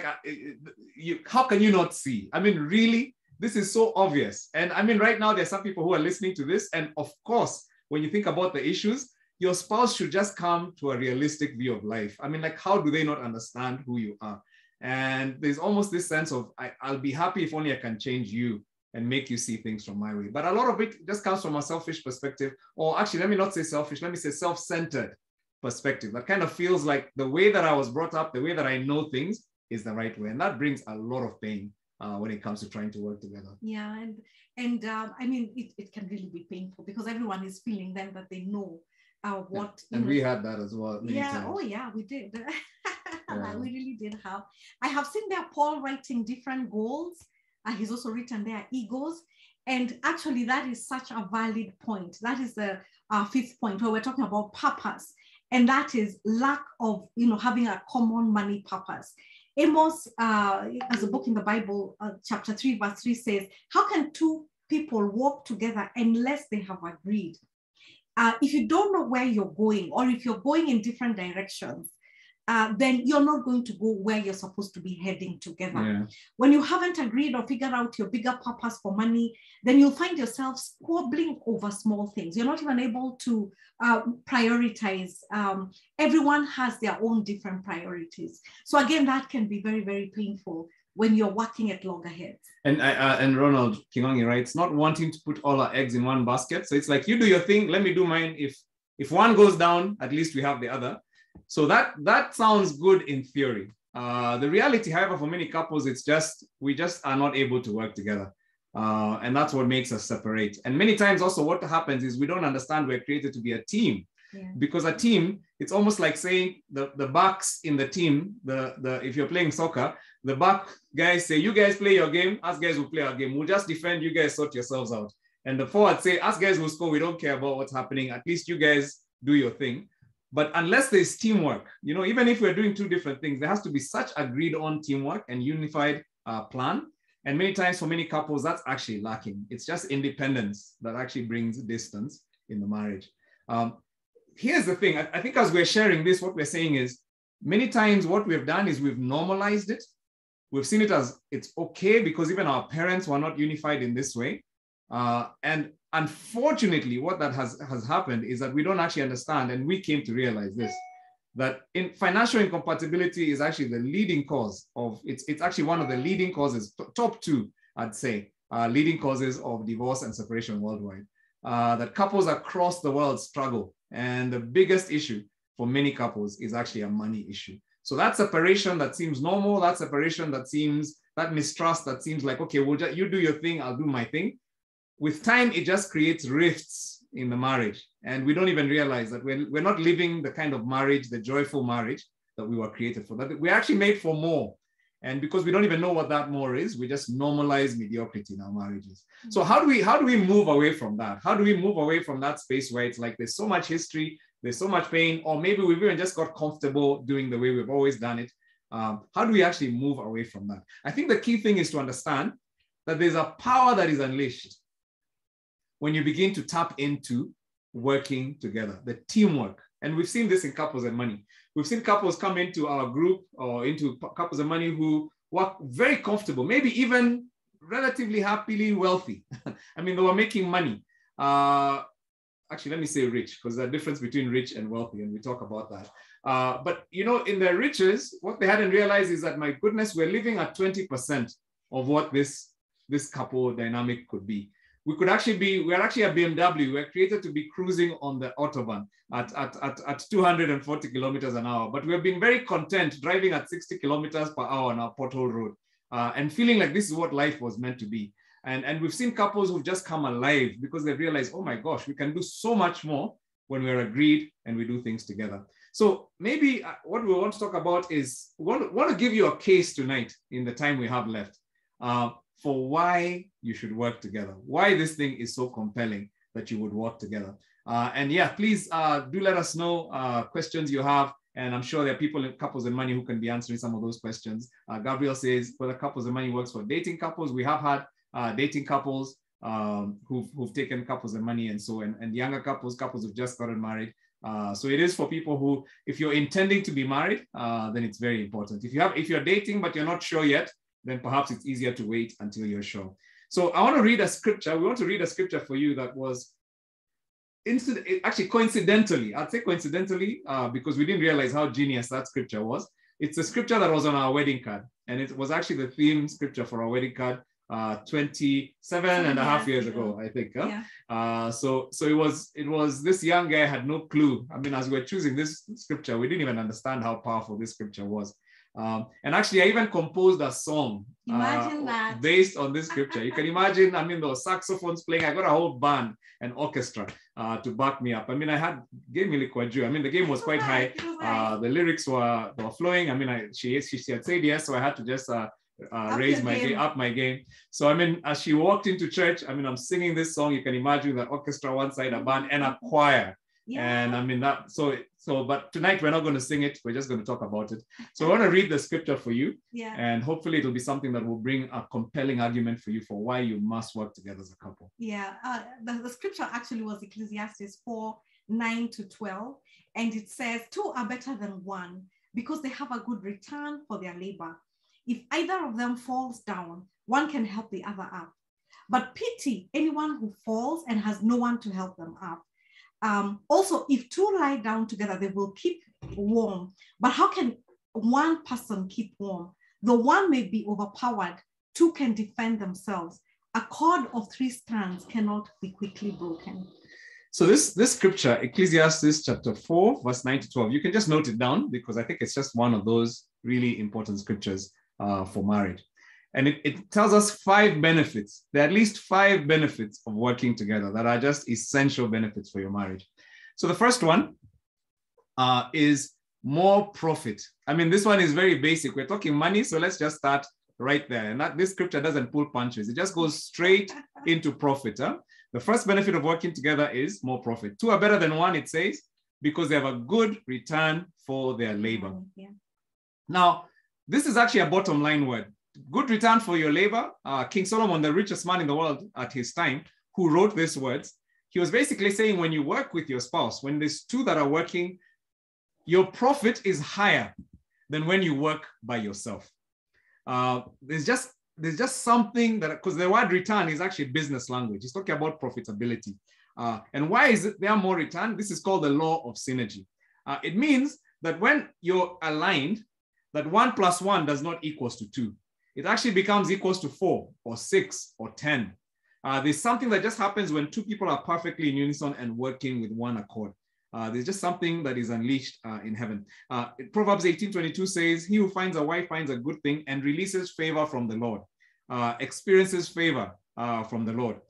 how can you not see? I mean, really, this is so obvious. And I mean, right now, there's some people who are listening to this. And of course, when you think about the issues, your spouse should just come to a realistic view of life. I mean, like, how do they not understand who you are? And there's almost this sense of, I'll be happy if only I can change you and make you see things from my way. But a lot of it just comes from a selfish perspective, or actually, let me not say selfish, let me say self-centered perspective. That kind of feels like the way that I was brought up, the way that I know things is the right way. And that brings a lot of pain when it comes to trying to work together. Yeah, and I mean, it can really be painful because everyone is feeling then that they know what. And we had that as well. Yeah, times. oh yeah, we did. Yeah. We really did have. I have seen there Paul writing different goals. He's also written there egos. And actually, that is such a valid point. That is the fifth point where we're talking about purpose. And that is lack of, having a common money purpose. Amos, as a book in the Bible, chapter 3, verse 3 says, how can two people walk together unless they have agreed? If you don't know where you're going, or if you're going in different directions, then you're not going to go where you're supposed to be heading together. Yeah. When you haven't agreed or figured out your bigger purpose for money, then you'll find yourself squabbling over small things. You're not even able to prioritize. Everyone has their own different priorities. So again, that can be very, very painful when you're working at loggerheads. And Ronald Kingongi, right? It's not wanting to put all our eggs in one basket. So it's like, you do your thing, let me do mine. If one goes down, at least we have the other. So that sounds good in theory. The reality, however, for many couples, we just are not able to work together. And that's what makes us separate. And many times also what happens is we don't understand we're created to be a team. Yeah. Because a team, it's almost like saying the backs in the team, if you're playing soccer, the back guys say, you guys play your game, us guys will play our game. We'll just defend, you guys sort yourselves out. And the forward say, us guys will score, we don't care about what's happening. At least you guys do your thing. But unless there's teamwork, even if we're doing two different things, there has to be such agreed on teamwork and unified plan. And many times for many couples, that's actually lacking. It's just independence that actually brings distance in the marriage. Here's the thing. I think as we're sharing this, what we're saying is many times what we've done is we've normalized it. We've seen it as it's okay because even our parents were not unified in this way. And unfortunately, what that has happened is that we don't actually understand, and we came to realize this, that in financial incompatibility is actually the leading cause of, it's actually one of the leading causes, top two, I'd say, leading causes of divorce and separation worldwide. That couples across the world struggle. And the biggest issue for many couples is actually a money issue. So that separation that seems normal, that separation that mistrust that seems like, okay, you do your thing, I'll do my thing. With time, it just creates rifts in the marriage. And we don't even realize that we're not living the kind of marriage, the joyful marriage that we were created for. That we're actually made for more. And because we don't even know what that more is, we just normalize mediocrity in our marriages. Mm-hmm. So how do we move away from that? How do we move away from that space where it's like there's so much history, there's so much pain, or maybe we've even just got comfortable doing the way we've always done it? How do we actually move away from that? I think the key thing is to understand that there's a power that is unleashed when you begin to tap into working together, the teamwork. And we've seen this in Couples and Money. We've seen couples come into our group or into Couples and Money who were very comfortable, maybe even relatively happily wealthy. I mean, they were making money. Actually, let me say rich, because there's a difference between rich and wealthy, and we talk about that. But, in their riches, what they hadn't realized is that, my goodness, we're living at 20% of what this couple dynamic could be. We're actually a BMW. We're created to be cruising on the Autobahn at 240 kilometers an hour. But we've been very content driving at 60 kilometers per hour on our pothole road and feeling like this is what life was meant to be. And we've seen couples who've just come alive because they've realized, oh my gosh, we can do so much more when we're agreed and we do things together. So maybe what we want to talk about is, we want to give you a case tonight in the time we have left for why you should work together, why this thing is so compelling that you would work together. And yeah, please do let us know questions you have. And I'm sure there are people in Couples and Money who can be answering some of those questions. Gabriel says, whether Couples and Money works for dating couples. We have had dating couples who've taken Couples and Money, and so, and younger couples who've just gotten married. So it is for people who, if you're intending to be married, then it's very important. If you're dating but you're not sure yet, then perhaps it's easier to wait until you're sure. So I want to read a scripture. We want to read a scripture for you that was actually coincidentally, I'd say coincidentally, because we didn't realize how genius that scripture was. It's a scripture that was on our wedding card, and it was actually the theme scripture for our wedding card 27 and a half years ago, I think. Huh? Yeah. So it was this young guy had no clue. I mean, as we were choosing this scripture, we didn't even understand how powerful this scripture was. And actually, I even composed a song based on this scripture. You can imagine, I mean, those saxophones playing. I got a whole band and orchestra to back me up. I mean, I had game Milikwaju. I mean, the game was quite high. The lyrics were flowing. I mean, she had said yes, so I had to just raise up my game. So I mean, as she walked into church, I mean, I'm singing this song. You can imagine the orchestra one side, a band, and a choir. Yeah. And I mean that. But tonight we're not going to sing it. We're just going to talk about it. So I want to read the scripture for you. Yeah. And hopefully it'll be something that will bring a compelling argument for you for why you must work together as a couple. Yeah. The scripture actually was Ecclesiastes 4:9-12, and it says, "Two are better than one because they have a good return for their labor. If either of them falls down, one can help the other up. But pity anyone who falls and has no one to help them up. Also, if two lie down together, they will keep warm. But how can one person keep warm? Though one may be overpowered, two can defend themselves. A cord of 3 strands cannot be quickly broken." So this scripture, Ecclesiastes chapter 4, verse 9-12, you can just note it down because I think it's just one of those really important scriptures for marriage. And it tells us 5 benefits. There are at least 5 benefits of working together that are just essential benefits for your marriage. So the first one is more profit. I mean, this one is very basic. We're talking money, so let's just start right there. And this scripture doesn't pull punches. It just goes straight into profit. Huh? The first benefit of working together is more profit. 2 are better than 1, it says, because they have a good return for their labor. Yeah. Now, this is actually a bottom line word. Good return for your labor. King Solomon, the richest man in the world at his time, who wrote these words, he was basically saying when you work with your spouse, when there's 2 that are working, your profit is higher than when you work by yourself. There's just something that, because the word return is actually business language. It's talking about profitability. And why is there more return? This is called the law of synergy. It means that when you're aligned, that 1 + 1 does not equals to 2. It actually becomes equals to 4 or 6 or 10. There's something that just happens when 2 people are perfectly in unison and working with one accord. There's just something that is unleashed in heaven. Proverbs 18:22 says, "He who finds a wife finds a good thing and releases favor from the Lord." Experiences favor from the Lord.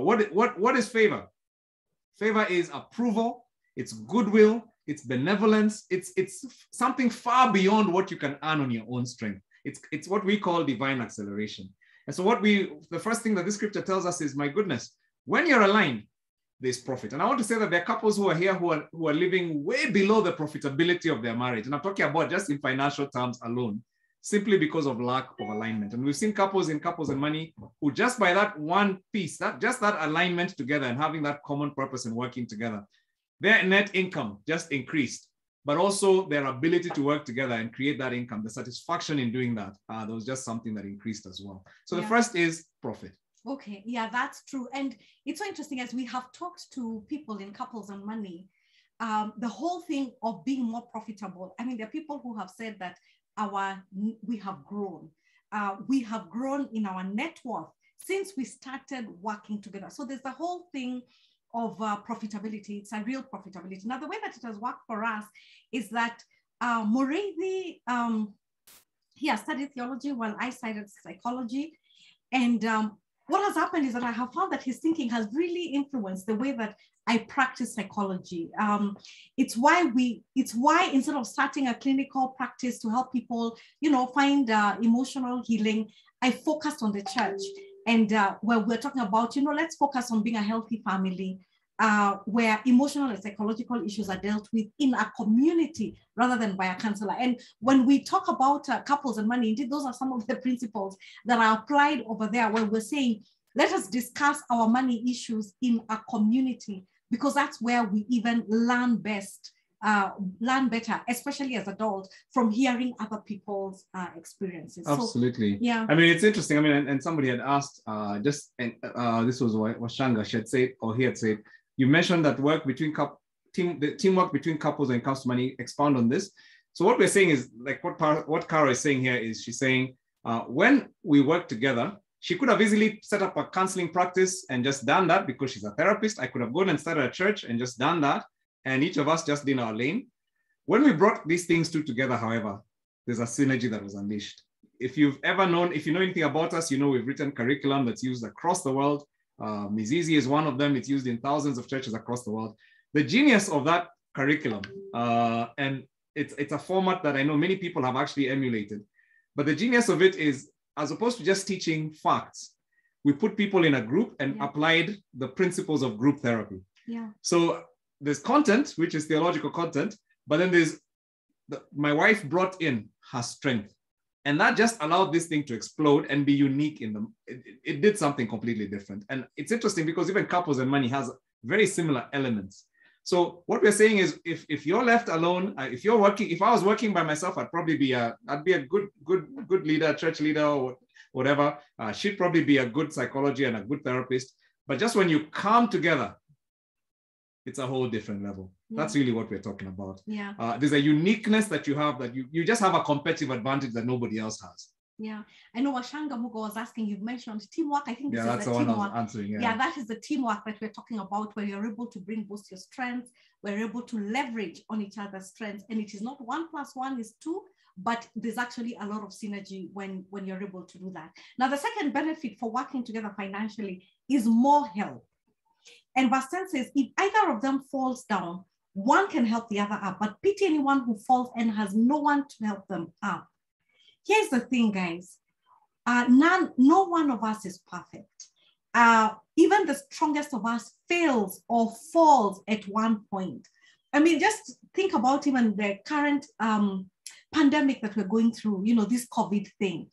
What is favor? Favor is approval, it's goodwill, it's benevolence, it's something far beyond what you can earn on your own strength. It's what we call divine acceleration. And so the first thing that this scripture tells us is, my goodness, when you're aligned, there's profit. And I want to say that there are couples who are here who are living way below the profitability of their marriage. And I'm talking about just in financial terms alone, simply because of lack of alignment. And we've seen couples in Couples and Money who just by that one piece, that alignment together and having that common purpose and working together, their net income just increased, but also their ability to work together and create that income, the satisfaction in doing that, there was just something that increased as well. So the first is profit. Okay, yeah, that's true. And it's so interesting, as we have talked to people in Couples and Money, the whole thing of being more profitable. I mean, there are people who have said that we have grown. We have grown in our net worth since we started working together. So there's the whole thing of profitability. It's a real profitability. Now, the way that it has worked for us is that Morezi, he has studied theology while I studied psychology. And what has happened is that I have found that his thinking has really influenced the way that I practice psychology. It's why instead of starting a clinical practice to help people, find emotional healing, I focused on the church, and where we're talking about, let's focus on being a healthy family, where emotional and psychological issues are dealt with in a community rather than by a counselor. And when we talk about couples and money, indeed, those are some of the principles that are applied over there, where we're saying, let us discuss our money issues in a community, because that's where we even learn best, learn better, especially as adults, from hearing other people's experiences. Absolutely. So, yeah. I mean, it's interesting. I mean, and somebody had asked, this was Washanga, she had said, or he had said, you mentioned that work between the teamwork between couples when it comes to money. Expound on this. So what we're saying is, like what Cara is saying here is, she's saying, when we work together, she could have easily set up a counseling practice and just done that because she's a therapist. I could have gone and started a church and just done that. And each of us just did our lane. When we brought these things two together, however, there's a synergy that was unleashed. If you know anything about us, we've written curriculum that's used across the world. Mizizi is one of them. It's used in thousands of churches across the world. The genius of that curriculum, and it's a format that I know many people have actually emulated, but the genius of it is, as opposed to just teaching facts, we put people in a group and applied the principles of group therapy. Yeah. So there's content, which is theological content, but then there's my wife brought in her strength, and that just allowed this thing to explode and be unique in them. It did something completely different. And it's interesting because even couples and money has very similar elements. So what we're saying is, if you're left alone, if I was working by myself, I'd probably be a good leader, church leader, or whatever. She'd probably be a good psychology and a good therapist. But just when you come together, it's a whole different level. Yeah. That's really what we're talking about. Yeah. There's a uniqueness that you have, that you just have a competitive advantage that nobody else has. Yeah, I know Washanga Mugo was asking, you've mentioned teamwork. I think this is that's the one I was answering. Yeah, that is the teamwork that we're talking about, where you're able to bring both your strengths, we're able to leverage on each other's strengths. And it is not 1 + 1 is 2, but there's actually a lot of synergy when you're able to do that. Now, the second benefit for working together financially is more help. And verse 10 says, if either of them falls down, one can help the other up, but pity anyone who falls and has no one to help them up. Here's the thing, guys. No one of us is perfect. Even the strongest of us fails or falls at one point. I mean, just think about even the current pandemic that we're going through, this COVID thing.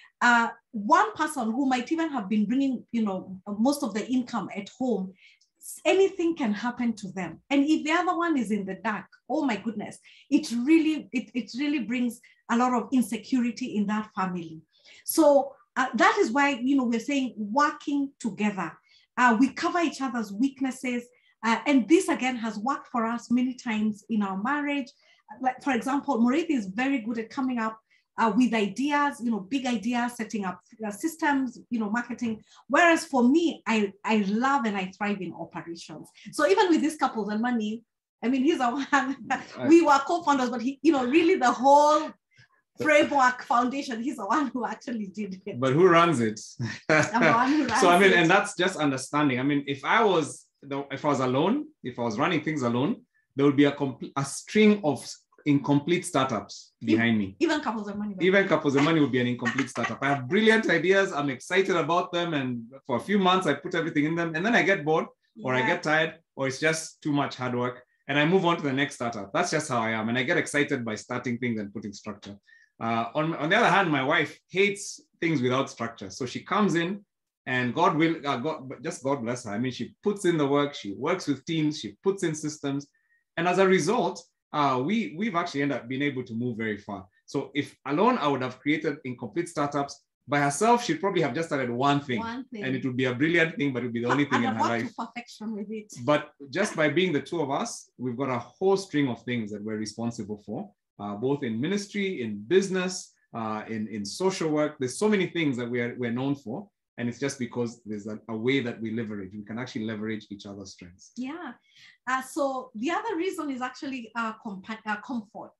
One person who might even have been bringing, most of the income at home, anything can happen to them. And if the other one is in the dark, oh my goodness, it really brings a lot of insecurity in that family. So that is why, we're saying working together. We cover each other's weaknesses. And this again has worked for us many times in our marriage. Like, for example, Morethi is very good at coming up with ideas, big ideas, setting up systems, marketing. Whereas for me, I love and I thrive in operations. So even with these couples and money, I mean, he's our one. We were co-founders, but he, really the whole framework foundation, he's the one who actually did it. But who runs it? The one who runs so I mean, it. and that's just understanding. I mean, if I was alone, if I was running things alone, there would be a string of incomplete startups behind me. Even couples and money. Even couples and money would be an incomplete startup. I have brilliant ideas. I'm excited about them. And for a few months, I put everything in them. And then I get bored or I get tired or it's just too much hard work. And I move on to the next startup. That's just how I am. And I get excited by starting things and putting structure. On the other hand, my wife hates things without structure. So she comes in and God bless her. I mean, she puts in the work. She works with teams. She puts in systems. And as a result, we've actually ended up being able to move very far. So if alone, I would have created incomplete startups. By herself, she'd probably have just started one thing. And it would be a brilliant thing, but it would be the only thing in her life. Perfection with it. But just by being the two of us, we've got a whole string of things that we're responsible for, both in ministry, in business, in social work. There's so many things that we're known for. And it's just because there's a way that we leverage. We can actually leverage each other's strengths. Yeah. So the other reason is actually comfort.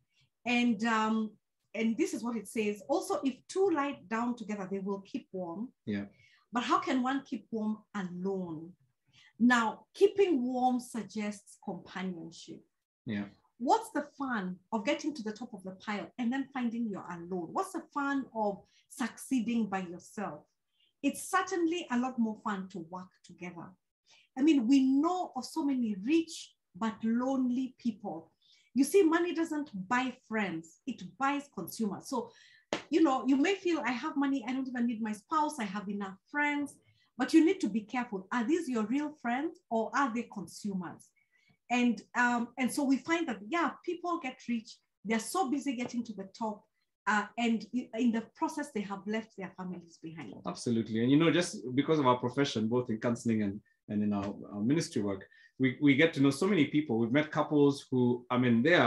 And this is what it says. Also, if two lie down together, they will keep warm. Yeah. But how can one keep warm alone? Now, keeping warm suggests companionship. Yeah. what's the fun of getting to the top of the pile and then finding you're alone? What's the fun of succeeding by yourself? It's certainly a lot more fun to work together. I mean, we know of so many rich but lonely people. You see, money doesn't buy friends, it buys consumers. So, you know, you may feel I have money, I don't even need my spouse, I have enough friends, but you need to be careful. Are these your real friends or are they consumers? And so we find that, yeah, people get rich, they're so busy getting to the top, and in the process, they have left their families behind. Absolutely. And, you know, just because of our profession, both in counseling and in our ministry work, we get to know so many people. We've met couples who, I mean, they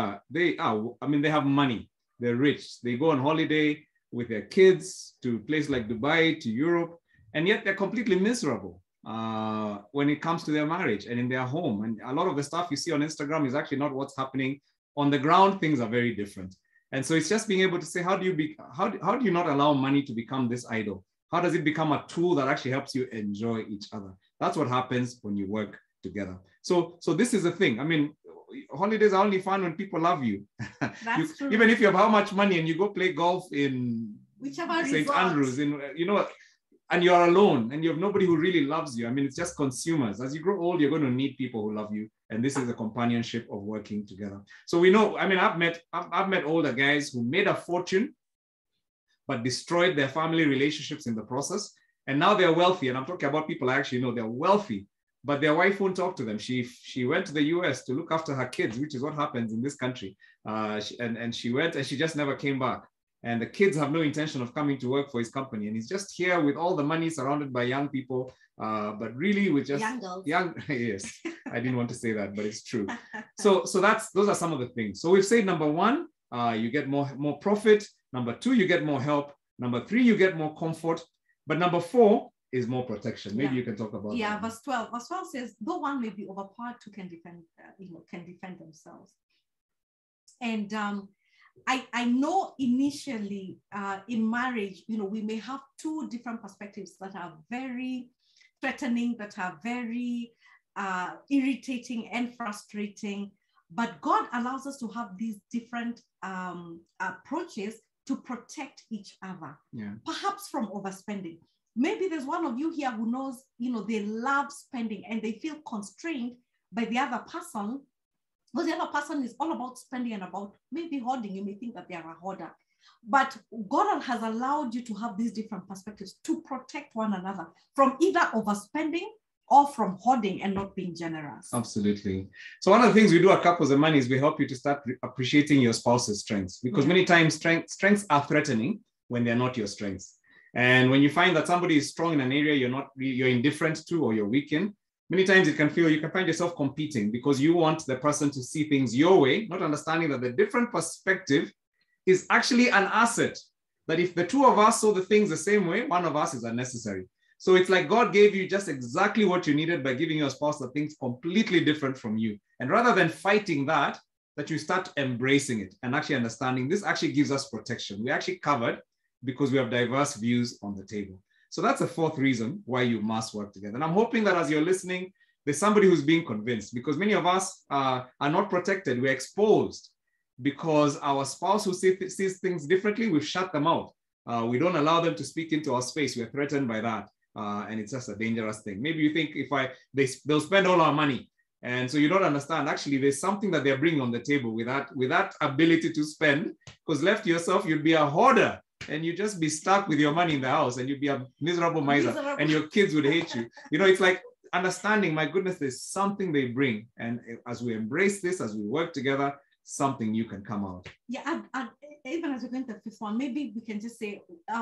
have money, they're rich, they go on holiday with their kids to places like Dubai, to Europe, and yet they're completely miserable when it comes to their marriage and in their home. And a lot of the stuff you see on Instagram is actually not what's happening on the ground. Things are very different. And so it's just being able to say, how do you not allow money to become this idol? How does it become a tool that actually helps you enjoy each other? That's what happens when you work together. So this is the thing. I mean, holidays are only fun when people love you. That's true. Even if you have how much money and you go play golf in St. Andrews, and you're alone and you have nobody who really loves you. I mean, it's just consumers. As you grow old, you're going to need people who love you. And this is the companionship of working together. So we know, I mean, I've met older guys who made a fortune, but destroyed their family relationships in the process. And now they're wealthy. And I'm talking about people I actually know, they're wealthy, but their wife won't talk to them. She went to the US to look after her kids, which is what happens in this country. And she went and she just never came back. And the kids have no intention of coming to work for his company. And he's just here with all the money surrounded by young people, but really with just young yes, I didn't want to say that, but it's true. So those are some of the things. So we've said number one, you get more profit. Number two, you get more help. Number three, you get more comfort. But number four is more protection. Maybe you can talk about that. Yeah, verse 12. Verse 12 says, though one may be overpowered, two can defend themselves. And I know initially in marriage, we may have two different perspectives that are very threatening, that are very irritating and frustrating. But God allows us to have these different approaches to protect each other, perhaps from overspending. Maybe there's one of you here who knows, they love spending and they feel constrained by the other person. Because the other person is all about spending and about maybe hoarding. You may think that they are a hoarder. But God has allowed you to have these different perspectives to protect one another from either overspending or from hoarding and not being generous. Absolutely. So one of the things we do at Couples and Money is we help you to start appreciating your spouse's strengths, because many times strengths are threatening when they're not your strengths. And when you find that somebody is strong in an area you're indifferent to or you're weak in, many times you can find yourself competing because you want the person to see things your way, not understanding that the different perspective is actually an asset. That if the two of us saw the things the same way, one of us is unnecessary. So it's like God gave you just exactly what you needed by giving your spouse the things completely different from you. And rather than fighting that you start embracing it and actually understanding this actually gives us protection. We're actually covered because we have diverse views on the table. So that's the fourth reason why you must work together. And I'm hoping that as you're listening, there's somebody who's being convinced, because many of us are not protected. We're exposed because our spouse who sees things differently, we've shut them out. We don't allow them to speak into our space. We're threatened by that. And it's just a dangerous thing. Maybe you think they'll spend all our money. And so you don't understand, actually, there's something that they're bringing on the table with that ability to spend, because left to yourself, you'd be a hoarder. And you'd just be stuck with your money in the house and you'd be a miserable miser and your kids would hate you. It's like understanding, my goodness, there's something they bring. And as we embrace this, as we work together, something new can come out. Yeah, and even as we're going to the fifth one, maybe we can just say,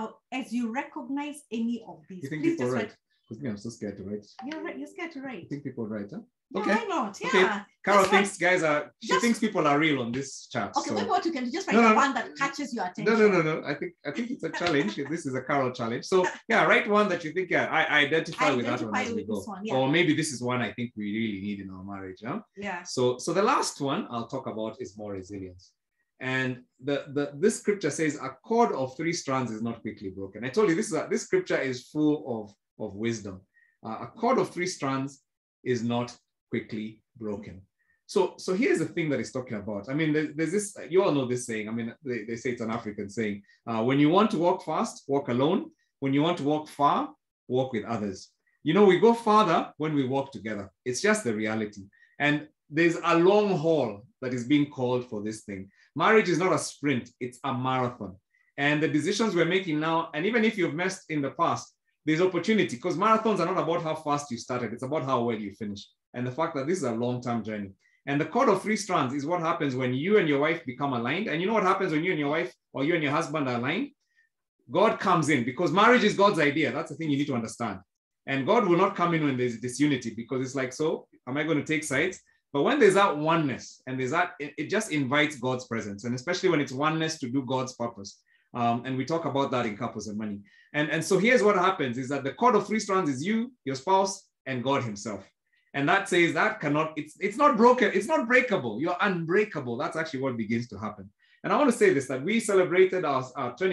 as you recognize any of these, you think people write? Because I'm so scared to write. You're right, you're scared to write. You think people write, huh? Yeah, okay. Why not? Yeah. Okay. Carol thinks she thinks people are real on this chat. Okay, so. maybe what you can do, just write one that catches your attention. No. I think it's a challenge. This is a Carol challenge. So yeah, write one that you think, I identify with that one as we go. Or maybe this is one I think we really need in our marriage. Huh? Yeah. So the last one I'll talk about is more resilience. And this scripture says a cord of 3 strands is not quickly broken. I told you this scripture is full of wisdom. A cord of 3 strands is not quickly broken. So here's the thing that he's talking about. I mean, there's this, you all know this saying. I mean, they say it's an African saying. When you want to walk fast, walk alone. When you want to walk far, walk with others. You know, we go farther when we walk together. It's just the reality. And there's a long haul that is being called for this thing. Marriage is not a sprint, it's a marathon. And the decisions we're making now, and even if you've messed in the past, there's opportunity, because marathons are not about how fast you started, it's about how well you finish. And the fact that this is a long-term journey. And the cord of 3 strands is what happens when you and your wife become aligned. And you know what happens when you and your wife or you and your husband are aligned? God comes in, because marriage is God's idea. That's the thing you need to understand. And God will not come in when there's disunity, because it's like, so am I going to take sides? But when there's that oneness and there's that, it just invites God's presence. And especially when it's oneness to do God's purpose. And we talk about that in Couples and Money. And so here's what happens is that the cord of 3 strands is you, your spouse, and God himself. And that says that cannot, it's not broken, it's not breakable. You're unbreakable. That's actually what begins to happen. And I want to say this, that we celebrated our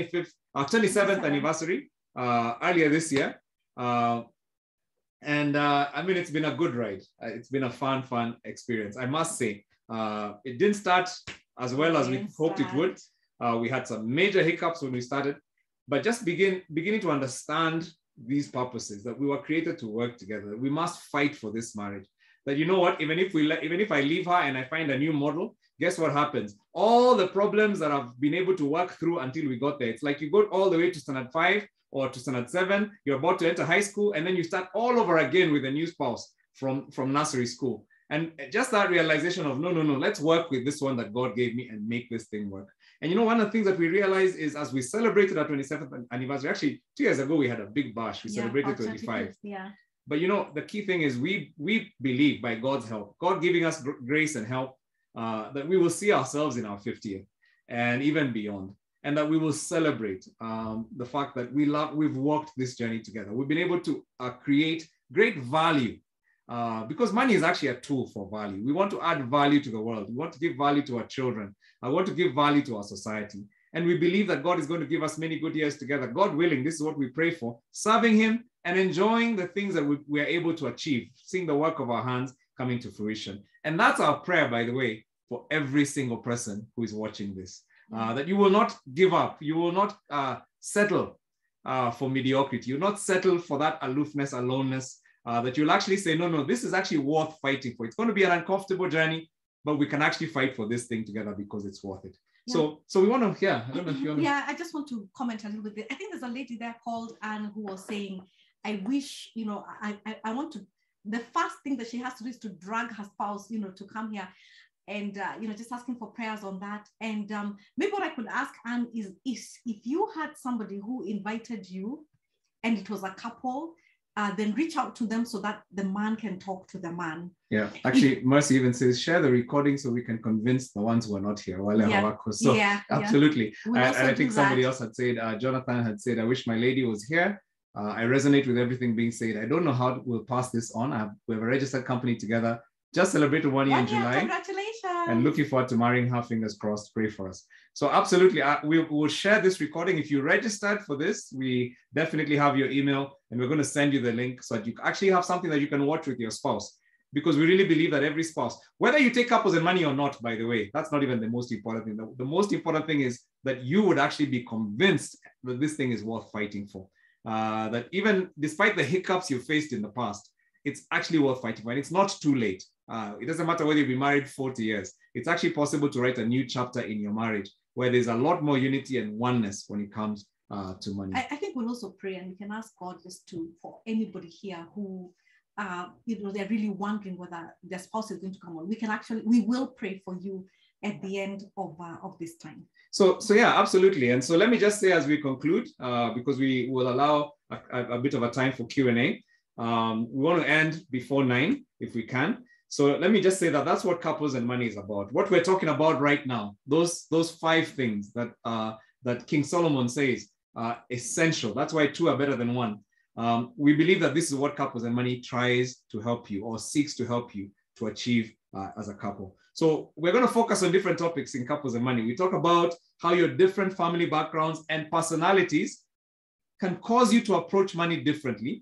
27th anniversary earlier this year. I mean, it's been a good ride. It's been a fun experience. I must say, it didn't start as well as we hoped it would. We had some major hiccups when we started, but just beginning to understand these purposes, that we were created to work together. We must fight for this marriage. That, you know what, even if I leave her and I find a new model, guess what happens? All the problems that I've been able to work through until we got there. It's like you go all the way to standard 5 or to standard 7, you're about to enter high school, and then you start all over again with a new spouse from nursery school. And just that realization of, no, let's work with this one that God gave me and make this thing work. And you know, one of the things that we realized is, as we celebrated our 27th anniversary, actually 2 years ago, we had a big bash. We celebrated 25. Yeah. But you know, the key thing is we believe, by God's help, God giving us grace and help, that we will see ourselves in our 50th and even beyond. And that we will celebrate the fact that we've walked this journey together. We've been able to create great value, because money is actually a tool for value. We want to add value to the world. We want to give value to our children. I want to give value to our society. And we believe that God is going to give us many good years together. God willing, this is what we pray for, serving him and enjoying the things that we are able to achieve, seeing the work of our hands coming to fruition. And that's our prayer, by the way, for every single person who is watching this. That you will not give up. You will not settle for mediocrity. You'll not settle for that aloofness, aloneness, that you'll actually say, no, this is actually worth fighting for. It's going to be an uncomfortable journey, but we can actually fight for this thing together because it's worth it. Yeah. So we want to hear. I don't know if you want to. Yeah, I just want to comment a little bit. I think there's a lady there called Anne who was saying, I wish, I want to, the first thing that she has to do is to drag her spouse, to come here. And, just asking for prayers on that. And maybe what I could ask Anne is if you had somebody who invited you and it was a couple, then reach out to them so that the man can talk to the man. Yeah, actually, Mercy even says, share the recording so we can convince the ones who are not here. So absolutely. And I think somebody else had said, Jonathan had said, I wish my lady was here. I resonate with everything being said. I don't know how we'll pass this on. We have a registered company together. Just celebrated 1 year in July. Congratulations. And looking forward to marrying her, fingers crossed. Pray for us. So absolutely, we will share this recording. If you registered for this, we definitely have your email and we're going to send you the link so that you actually have something that you can watch with your spouse. Because we really believe that every spouse, whether you take Couples and Money or not, by the way, that's not even the most important thing. The most important thing is that you would actually be convinced that this thing is worth fighting for. That even despite the hiccups you faced in the past, it's actually worth fighting for. And it's not too late. It doesn't matter whether you've been married 40 years. It's actually possible to write a new chapter in your marriage where there's a lot more unity and oneness when it comes to money. I think we'll also pray and we can ask God just for anybody here who, they're really wondering whether their spouse is going to come on. We will pray for you at the end of this time. So yeah, absolutely. And so let me just say as we conclude, because we will allow a bit of a time for Q&A. We want to end before 9 if we can. So let me just say that that's what Couples and Money is about. What we're talking about right now, those 5 things that King Solomon says are essential. That's why 2 are better than 1. We believe that this is what Couples and Money tries to help you or seeks to help you to achieve as a couple. So we're going to focus on different topics in Couples and Money. We talk about how your different family backgrounds and personalities can cause you to approach money differently.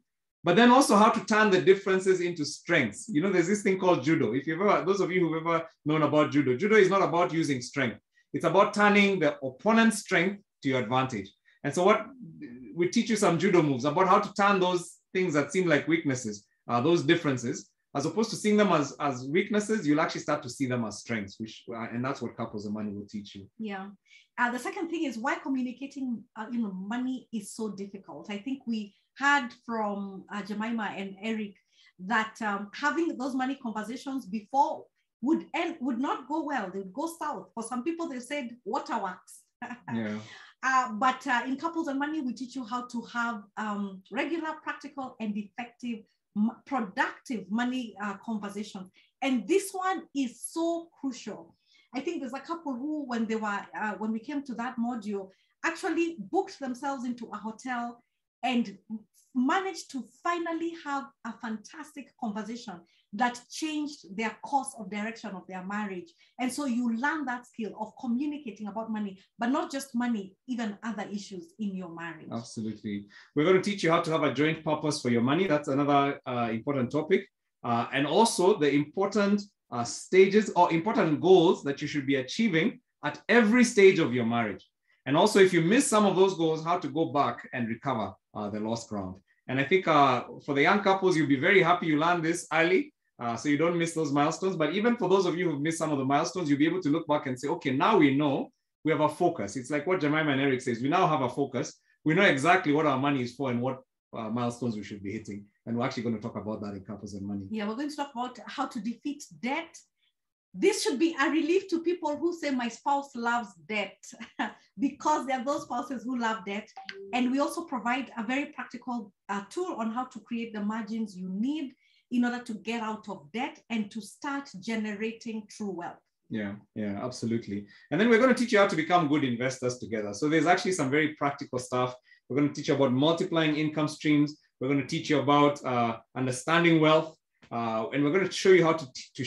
but then also how to turn the differences into strengths. You know, there's this thing called judo. If you've ever, those of you who've ever known about judo, judo is not about using strength. It's about turning the opponent's strength to your advantage. And so what we teach you some judo moves about how to turn those things that seem like weaknesses, those differences, as opposed to seeing them as weaknesses, you'll actually start to see them as strengths, which and that's what Couples and Money will teach you. Yeah. The second thing is why communicating, money is so difficult. I think we heard from Jemima and Eric that having those money conversations before would not go well. They would go south. For some people, they said waterworks. Yeah. But in Couples and Money, we teach you how to have regular, practical, and effective, productive money conversations. And this one is so crucial. I think there's a couple who, when we came to that module, actually booked themselves into a hotel and managed to finally have a fantastic conversation that changed their course of direction of their marriage. And so you learn that skill of communicating about money, but not just money, even other issues in your marriage. Absolutely. We're going to teach you how to have a joint purpose for your money. That's another important topic. And also the important stages or important goals that you should be achieving at every stage of your marriage. And also, if you miss some of those goals, how to go back and recover the lost ground. And I think for the young couples, you'll be very happy you learn this early, so you don't miss those milestones. But even for those of you who've missed some of the milestones, you'll be able to look back and say, okay, now we know we have a focus. It's like what Jemima and Eric says, we now have a focus. We know exactly what our money is for and what milestones we should be hitting. And we're actually going to talk about that in Couples and Money. Yeah, we're going to talk about how to defeat debt. This should be a relief to people who say my spouse loves debt because there are those spouses who love debt. And we also provide a very practical tool on how to create the margins you need in order to get out of debt and to start generating true wealth. Yeah, absolutely. And then we're going to teach you how to become good investors together. So there's actually some very practical stuff. We're going to teach you about multiplying income streams. We're going to teach you about understanding wealth. And we're going to show you how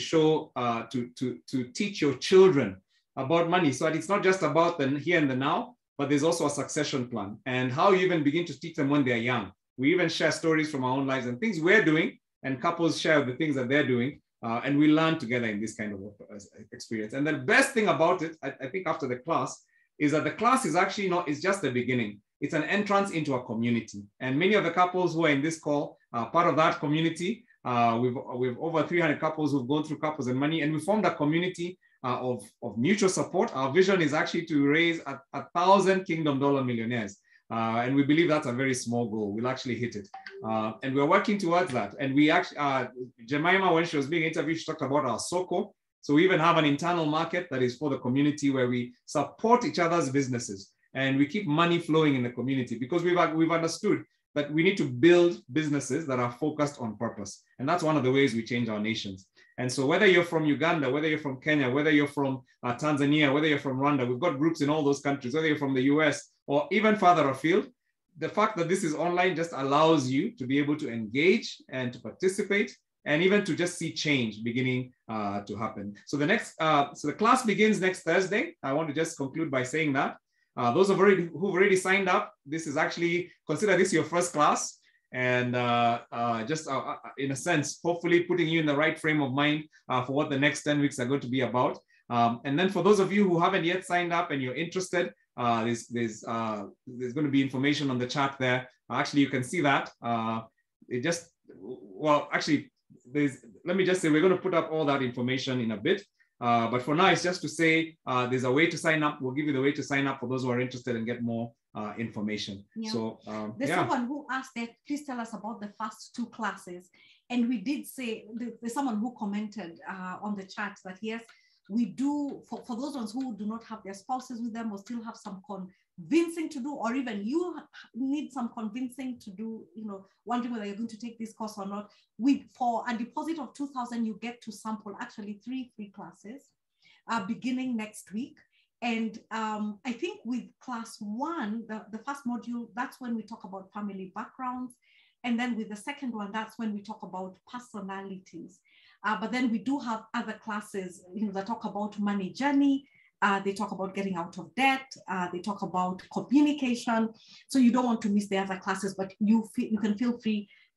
to teach your children about money, so that it's not just about the here and the now, but there's also a succession plan and how you even begin to teach them when they're young. We even share stories from our own lives and things we're doing, and couples share the things that they're doing, and we learn together in this kind of experience. And the best thing about it, I think after the class, is that the class is actually it's just the beginning. It's an entrance into a community. And many of the couples who are in this call are part of that community. We've over 300 couples who've gone through Couples and Money, and we formed a community of mutual support. Our vision is actually to raise 1,000 Kingdom Dollar millionaires. And we believe that's a very small goal. We'll actually hit it. And we're working towards that. And we actually, Jemima, when she was being interviewed, she talked about our SOCO. So we even have an internal market that is for the community where we support each other's businesses. And we keep money flowing in the community because we've understood that we need to build businesses that are focused on purpose. And that's one of the ways we change our nations. And so whether you're from Uganda, whether you're from Kenya, whether you're from Tanzania, whether you're from Rwanda, we've got groups in all those countries, whether you're from the US or even further afield, the fact that this is online just allows you to be able to engage and to participate and even to just see change beginning to happen. So the class begins next Thursday. I want to just conclude by saying that those who've already signed up, this is actually, consider this your first class, and in a sense, hopefully putting you in the right frame of mind for what the next 10 weeks are going to be about. And then for those of you who haven't yet signed up and you're interested, there's going to be information on the chat there. Actually, you can see that. Let me just say, we're going to put up all that information in a bit. But for now, it's just to say there's a way to sign up. We'll give you the way to sign up for those who are interested and get more information. Yeah. So there's someone who asked that, please tell us about the first two classes. And we did say, there's someone who commented on the chat that yes, we do, for those ones who do not have their spouses with them or still have some convincing to do, or even you need some convincing to do, wondering whether you're going to take this course or not. For a deposit of 2,000, you get to sample actually 3 free classes beginning next week. And I think with class 1, the first module, that's when we talk about family backgrounds. And then with the second one, that's when we talk about personalities. But then we do have other classes that talk about money journey. They talk about getting out of debt. They talk about communication. So you don't want to miss the other classes, but you can feel free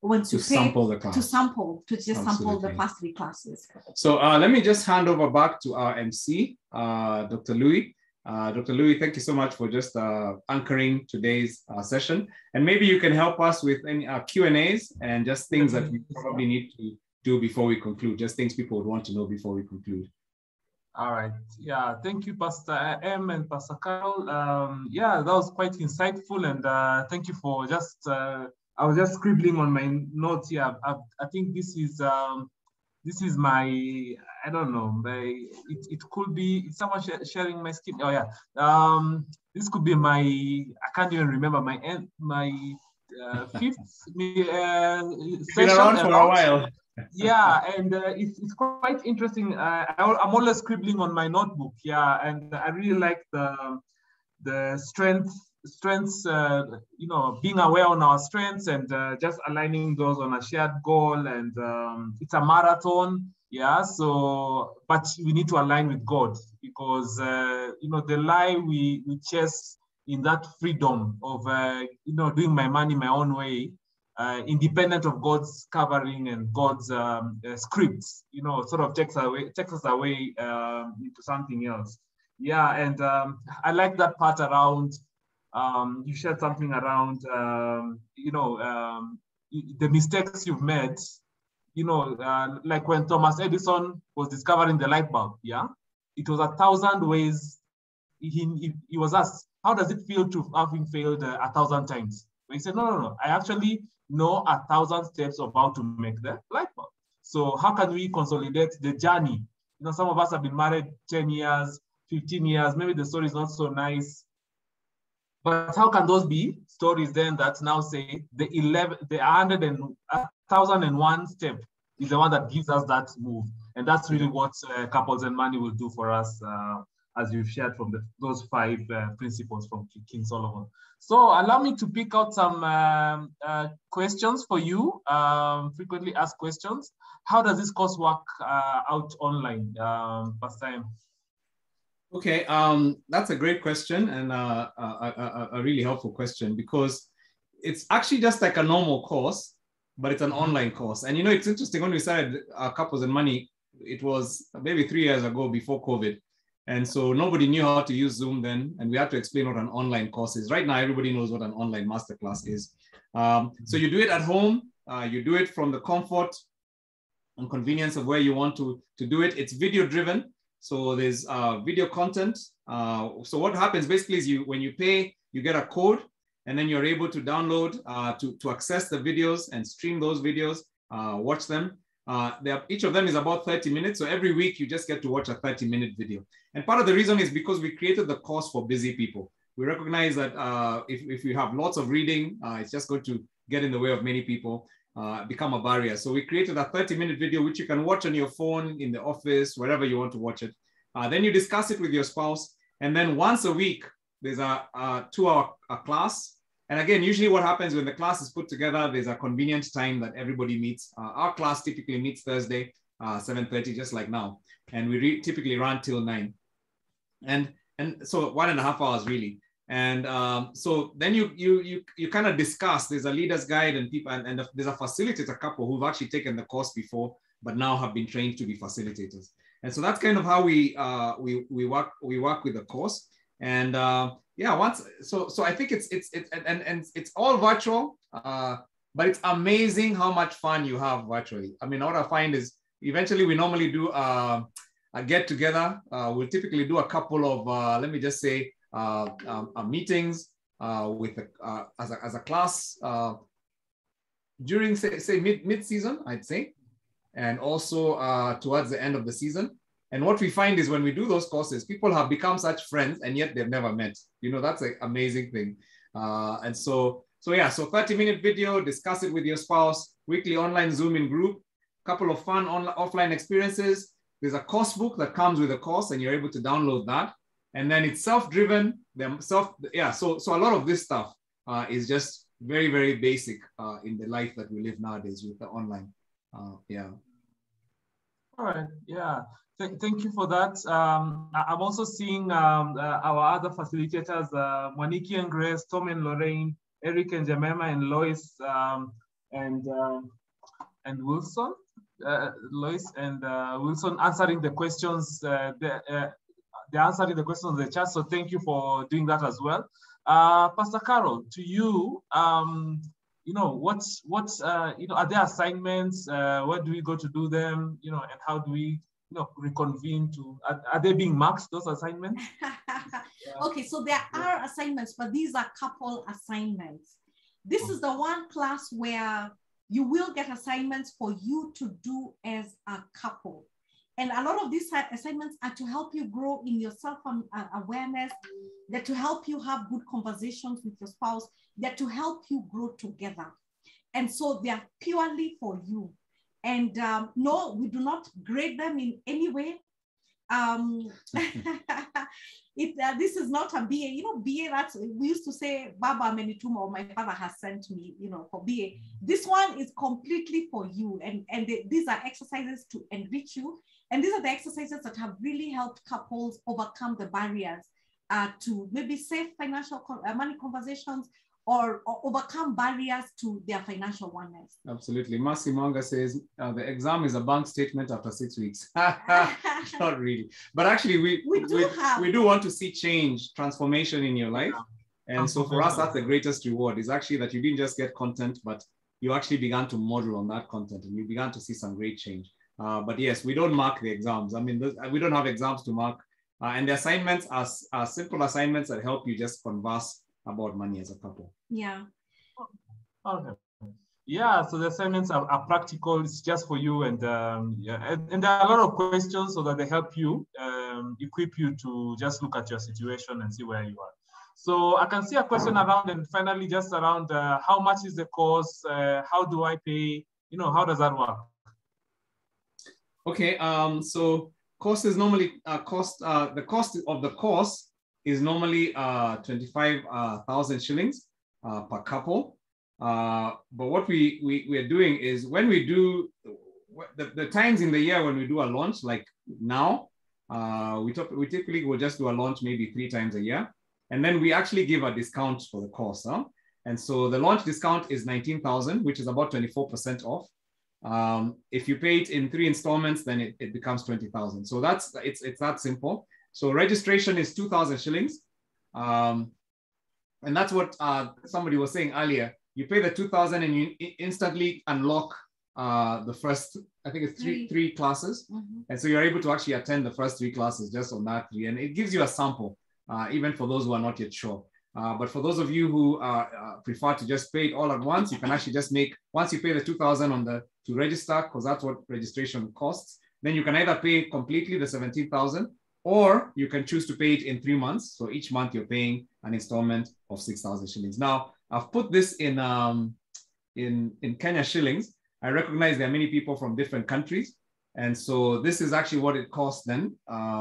once you to pay sample the class. to just sample the Absolutely. first 3 classes. So let me just hand over back to our MC, Dr. Louis. Dr. Louis, thank you so much for just anchoring today's session. And maybe you can help us with any Q&As and just things that we probably need to do before we conclude, just things people would want to know before we conclude. All right. Yeah, thank you, Pastor M and Pastor Carol. Yeah, that was quite insightful, and thank you for just, I was just scribbling on my notes here. I think this is my, I don't know, it could be, it's someone sharing my screen. Oh yeah, this could be my, I can't even remember my fifth Been session around for a while. Yeah, and it's quite interesting. I'm always scribbling on my notebook. Yeah, and I really like the strengths. You know, being aware on our strengths and just aligning those on a shared goal. And it's a marathon. Yeah. So, but we need to align with God, because you know, the lie we chase in that freedom of you know, doing my money my own way. Independent of God's covering and God's scripts, you know, sort of takes us away into something else. Yeah, and I like that part around, you shared something around, you know, the mistakes you've made, you know, like when Thomas Edison was discovering the light bulb, yeah? It was 1,000 ways. He was asked, how does it feel to having failed 1,000 times? He said, no, I actually know 1,000 steps of how to make the light bulb. So how can we consolidate the journey? You know, some of us have been married 10 years, 15 years, maybe the story is not so nice. But how can those be stories then that now say the 1,001 step is the one that gives us that move? And that's really what Couples and Money will do for us, as you've shared from those 5 principles from King Solomon. So allow me to pick out some questions for you, frequently asked questions. How does this course work out online, Pastor M? Okay, that's a great question, and a really helpful question, because it's actually just like a normal course, but it's an online course. And you know, it's interesting, when we started Couples and Money, it was maybe 3 years ago, before COVID. And so nobody knew how to use Zoom then, and we had to explain what an online course is. Right now, everybody knows what an online masterclass is. So you do it at home, you do it from the comfort and convenience of where you want to do it. It's video driven. So there's video content. So what happens basically is when you pay, you get a code, and then you're able to download to access the videos and stream those videos, watch them. Each of them is about 30 minutes. So every week you just get to watch a 30-minute video. And part of the reason is because we created the course for busy people. We recognize that if you have lots of reading, it's just going to get in the way of many people, become a barrier. So we created a 30-minute video, which you can watch on your phone, in the office, wherever you want to watch it. Then you discuss it with your spouse. And then once a week, there's a 2-hour class. And again, usually what happens when the class is put together, there's a convenient time that everybody meets. Our class typically meets Thursday, 7:30, just like now. And we typically run till 9. And so 1.5 hours really. And so then you kind of discuss. There's a leader's guide and people, and there's a facilitator couple who've actually taken the course before, but now have been trained to be facilitators. And so that's kind of how we work with the course. And yeah, so I think it's all virtual, but it's amazing how much fun you have virtually. I mean, what I find is eventually we normally do a get together. We'll typically do a couple of let me just say meetings with as a class during say mid season, I'd say, and also towards the end of the season. And what we find is when we do those courses, people have become such friends, and yet they've never met. You know, that's an amazing thing. And so yeah, so 30-minute video, discuss it with your spouse, weekly online Zoom in group, couple of fun offline experiences. There's a course book that comes with the course, and you're able to download that. And then it's self-driven. So a lot of this stuff is just very, very basic in the life that we live nowadays with the online. Yeah. All right. Yeah. Thank you for that. I'm also seeing our other facilitators, Monique and Grace, Tom and Lorraine, Eric and Jemima and Lois, and Wilson, Lois and Wilson answering the questions. They're answering the questions in the chat, so thank you for doing that as well. Pastor Carol, to you, you know, you know, are there assignments? Where do we go to do them? You know, and how do we, you know, reconvene to, are they being marked, those assignments? Okay, so there are assignments, but these are couple assignments. This is the one class where you will get assignments for you to do as a couple. And a lot of these assignments are to help you grow in your self-awareness, they're to help you have good conversations with your spouse, they're to help you grow together. And so they're purely for you. And no, we do not grade them in any way. This is not a BA, you know, BA, that's, we used to say, Baba Menituma, or my father has sent me, you know, for BA. This one is completely for you. And these are exercises to enrich you. And these are the exercises that have really helped couples overcome the barriers to maybe safe financial money conversations, or overcome barriers to their financial oneness. Absolutely. Mercy Monga says the exam is a bank statement after 6 weeks. Not really. But actually, we do want to see change, transformation in your life. And so for us, that's the greatest reward, is actually that you didn't just get content, but you actually began to model on that content and you began to see some great change. But yes, we don't mark the exams. I mean, we don't have exams to mark. And the assignments are simple assignments that help you just converse about money as a couple. Yeah. Okay. Yeah, so the assignments are practical. It's just for you, and yeah, and there are a lot of questions so that they help you, equip you to just look at your situation and see where you are. So I can see a question around, and finally just around how much is the course? How do I pay? You know, how does that work? Okay, so cost is normally the cost of the course is normally 25,000 shillings per couple. But what we are doing is, when we do the times in the year when we do a launch, like now, we typically will just do a launch maybe 3 times a year. And then we actually give a discount for the course. And so the launch discount is 19,000, which is about 24% off. If you pay it in 3 installments, then it becomes 20,000. So it's that simple. So registration is 2,000 shillings. And that's what somebody was saying earlier. You pay the 2,000 and you instantly unlock the first, I think it's three classes. Mm-hmm. And so you're able to actually attend the first 3 classes just on that 3. And it gives you a sample, even for those who are not yet sure. But for those of you who prefer to just pay it all at once, you can actually just once you pay the 2,000 to register, because that's what registration costs, then you can either pay completely the 17,000, or you can choose to pay it in 3 months. So each month you're paying an installment of 6,000 shillings. Now, I've put this in Kenya shillings. I recognize there are many people from different countries. And so this is actually what it costs then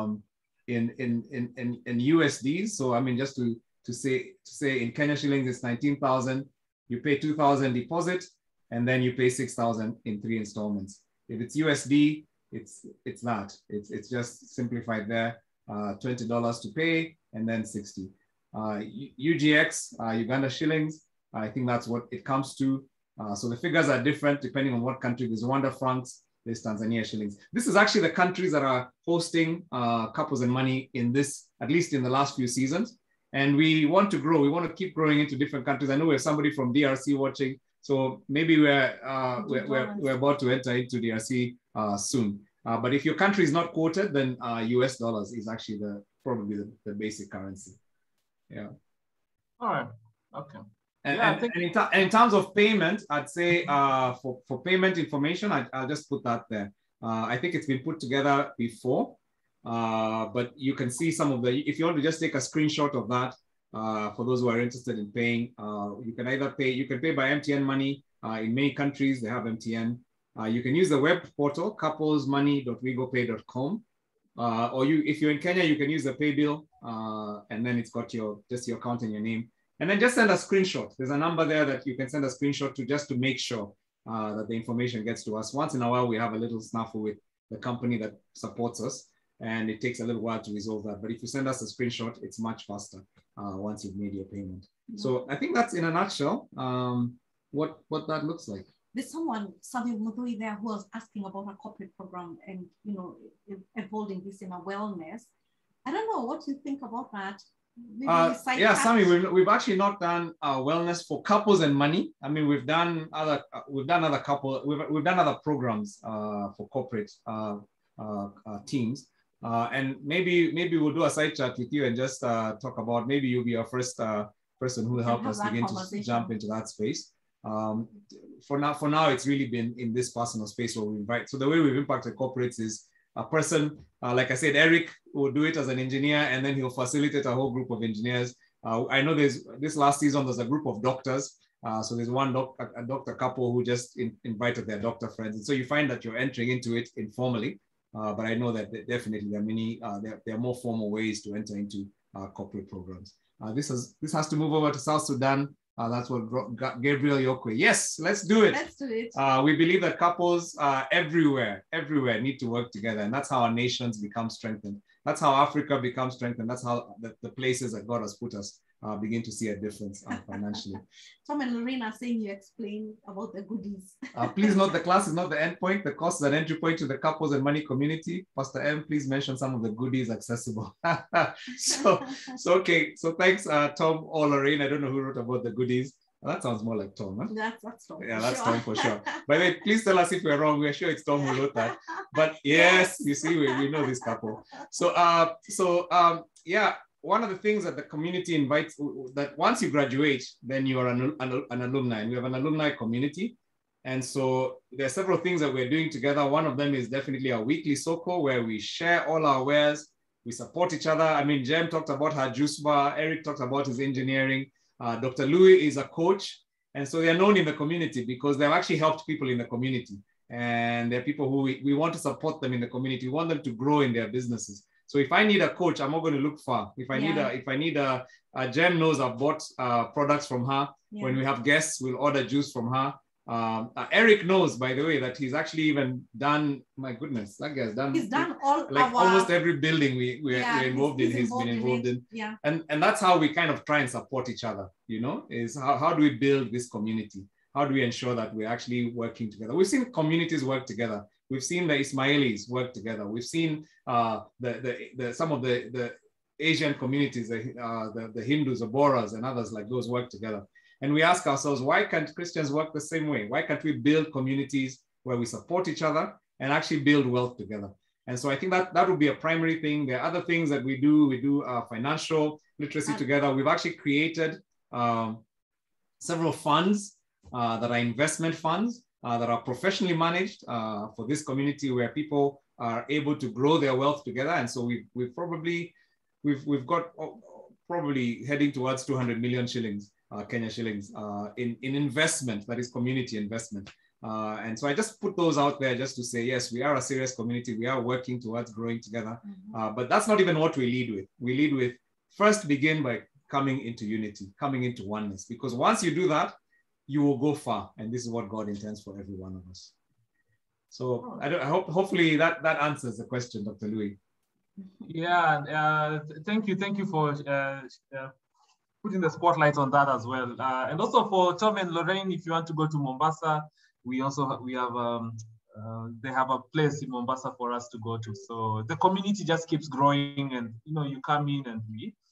in USDs. So I mean, just to say in Kenya shillings, it's 19,000. You pay 2,000 deposit, and then you pay 6,000 in 3 installments. If it's USD, it's that. It's just simplified there. $20 to pay, and then 60. UGX, Uganda shillings, I think that's what it comes to. So the figures are different depending on what country. There's Rwanda francs, there's Tanzania shillings. This is actually the countries that are hosting Couples and Money in this, at least in the last few seasons. And we want to grow. We want to keep growing into different countries. I know we have somebody from DRC watching, so maybe we're about to enter into DRC soon. But if your country is not quoted, then US dollars is actually probably the basic currency. Yeah. All right. Okay. And in terms of payment, I'd say for payment information, I'll just put that there. I think it's been put together before, but you can see some of if you want to just take a screenshot of that, for those who are interested in paying, you can pay by MTN Money. In many countries, they have MTN. You can use the web portal, couplesmoney.wigopay.com. Or if you're in Kenya, you can use the pay bill, and then it's got just your account and your name. And then just send a screenshot. There's a number there that you can send a screenshot to, just to make sure that the information gets to us. Once in a while, we have a little snafu with the company that supports us, and it takes a little while to resolve that. But if you send us a screenshot, it's much faster once you've made your payment. Yeah. So I think that's in a nutshell what that looks like. there's someone, Samuel Mudui there, who was asking about a corporate program and, you know, involving this in a wellness. I don't know what you think about that. Yeah, Sammy, we've actually not done wellness for couples and money. I mean, we've done other programs for corporate teams, and maybe we'll do a side chat with you and just talk about, maybe you'll be our first person who will help us begin to jump into that space. For now, it's really been in this personal space where we invite. So the way we've impacted corporates is a person, like I said, Eric will do it as an engineer, and then he'll facilitate a whole group of engineers. I know this last season, there's a group of doctors. So there's a doctor couple who just invited their doctor friends. And so you find that you're entering into it informally. But I know that definitely there are many, there are more formal ways to enter into corporate programs. This has to move over to South Sudan. That's what Gabriel Yokwe. Yes, let's do it. Let's do it. We believe that couples everywhere need to work together. And that's how our nations become strengthened. That's how Africa becomes strengthened. That's how the places that God has put us begin to see a difference financially. Tom and Lorraine are saying you explain about the goodies. Please note, the class is not the end point. The cost is an entry point to the couples and money community. Pastor M, please mention some of the goodies accessible. so okay. So thanks, Tom or Lorraine. I don't know who wrote about the goodies. That sounds more like Tom, huh? That's Tom. Yeah, that's Tom for sure. By the way, please tell us if we're wrong. We're sure it's Tom who wrote that. But yes, you see, we know this couple. So yeah, one of the things that the community invites, that once you graduate, then you are an alumni. And we have an alumni community. And so there are several things that we're doing together. One of them is definitely a weekly SOCO where we share all our wares. We support each other. I mean, Jem talked about her juice bar. Eric talked about his engineering. Dr. Louis is a coach. And so they're known in the community because they've actually helped people in the community. And they're people who we want to support them in the community. We want them to grow in their businesses. So if I need a coach, I'm not going to look far. If I need a Jem knows I've bought products from her. Yeah. When we have guests, we'll order juice from her. Eric knows, by the way, that he's actually even done, my goodness, that guy's done. He's done all like almost every building we're involved in, he's been involved in. Yeah. And that's how we kind of try and support each other, you know, is how do we build this community? How do we ensure that we're actually working together? We've seen communities work together. We've seen the Ismailis work together. We've seen some of the Asian communities, the Hindus, the Boras, and others like those work together. And we ask ourselves, why can't Christians work the same way? Why can't we build communities where we support each other and actually build wealth together? And so I think that would be a primary thing. There are other things that we do. We do financial literacy together. We've actually created several funds that are investment funds that are professionally managed for this community where people are able to grow their wealth together. And so we've got probably heading towards 200 million shillings. Kenya shillings in investment, that is community investment. And so I just put those out there just to say, yes, we are a serious community. We are working towards growing together. But that's not even what we lead with. We lead with first begin by coming into unity, coming into oneness. Because once you do that, you will go far. And this is what God intends for every one of us. So I hope hopefully that answers the question, Dr. Louis. Yeah, thank you for putting the spotlight on that as well. And also for Tom and Lorraine, if you want to go to Mombasa, we have they have a place in Mombasa for us to go to. So the community just keeps growing, and you know, you come in and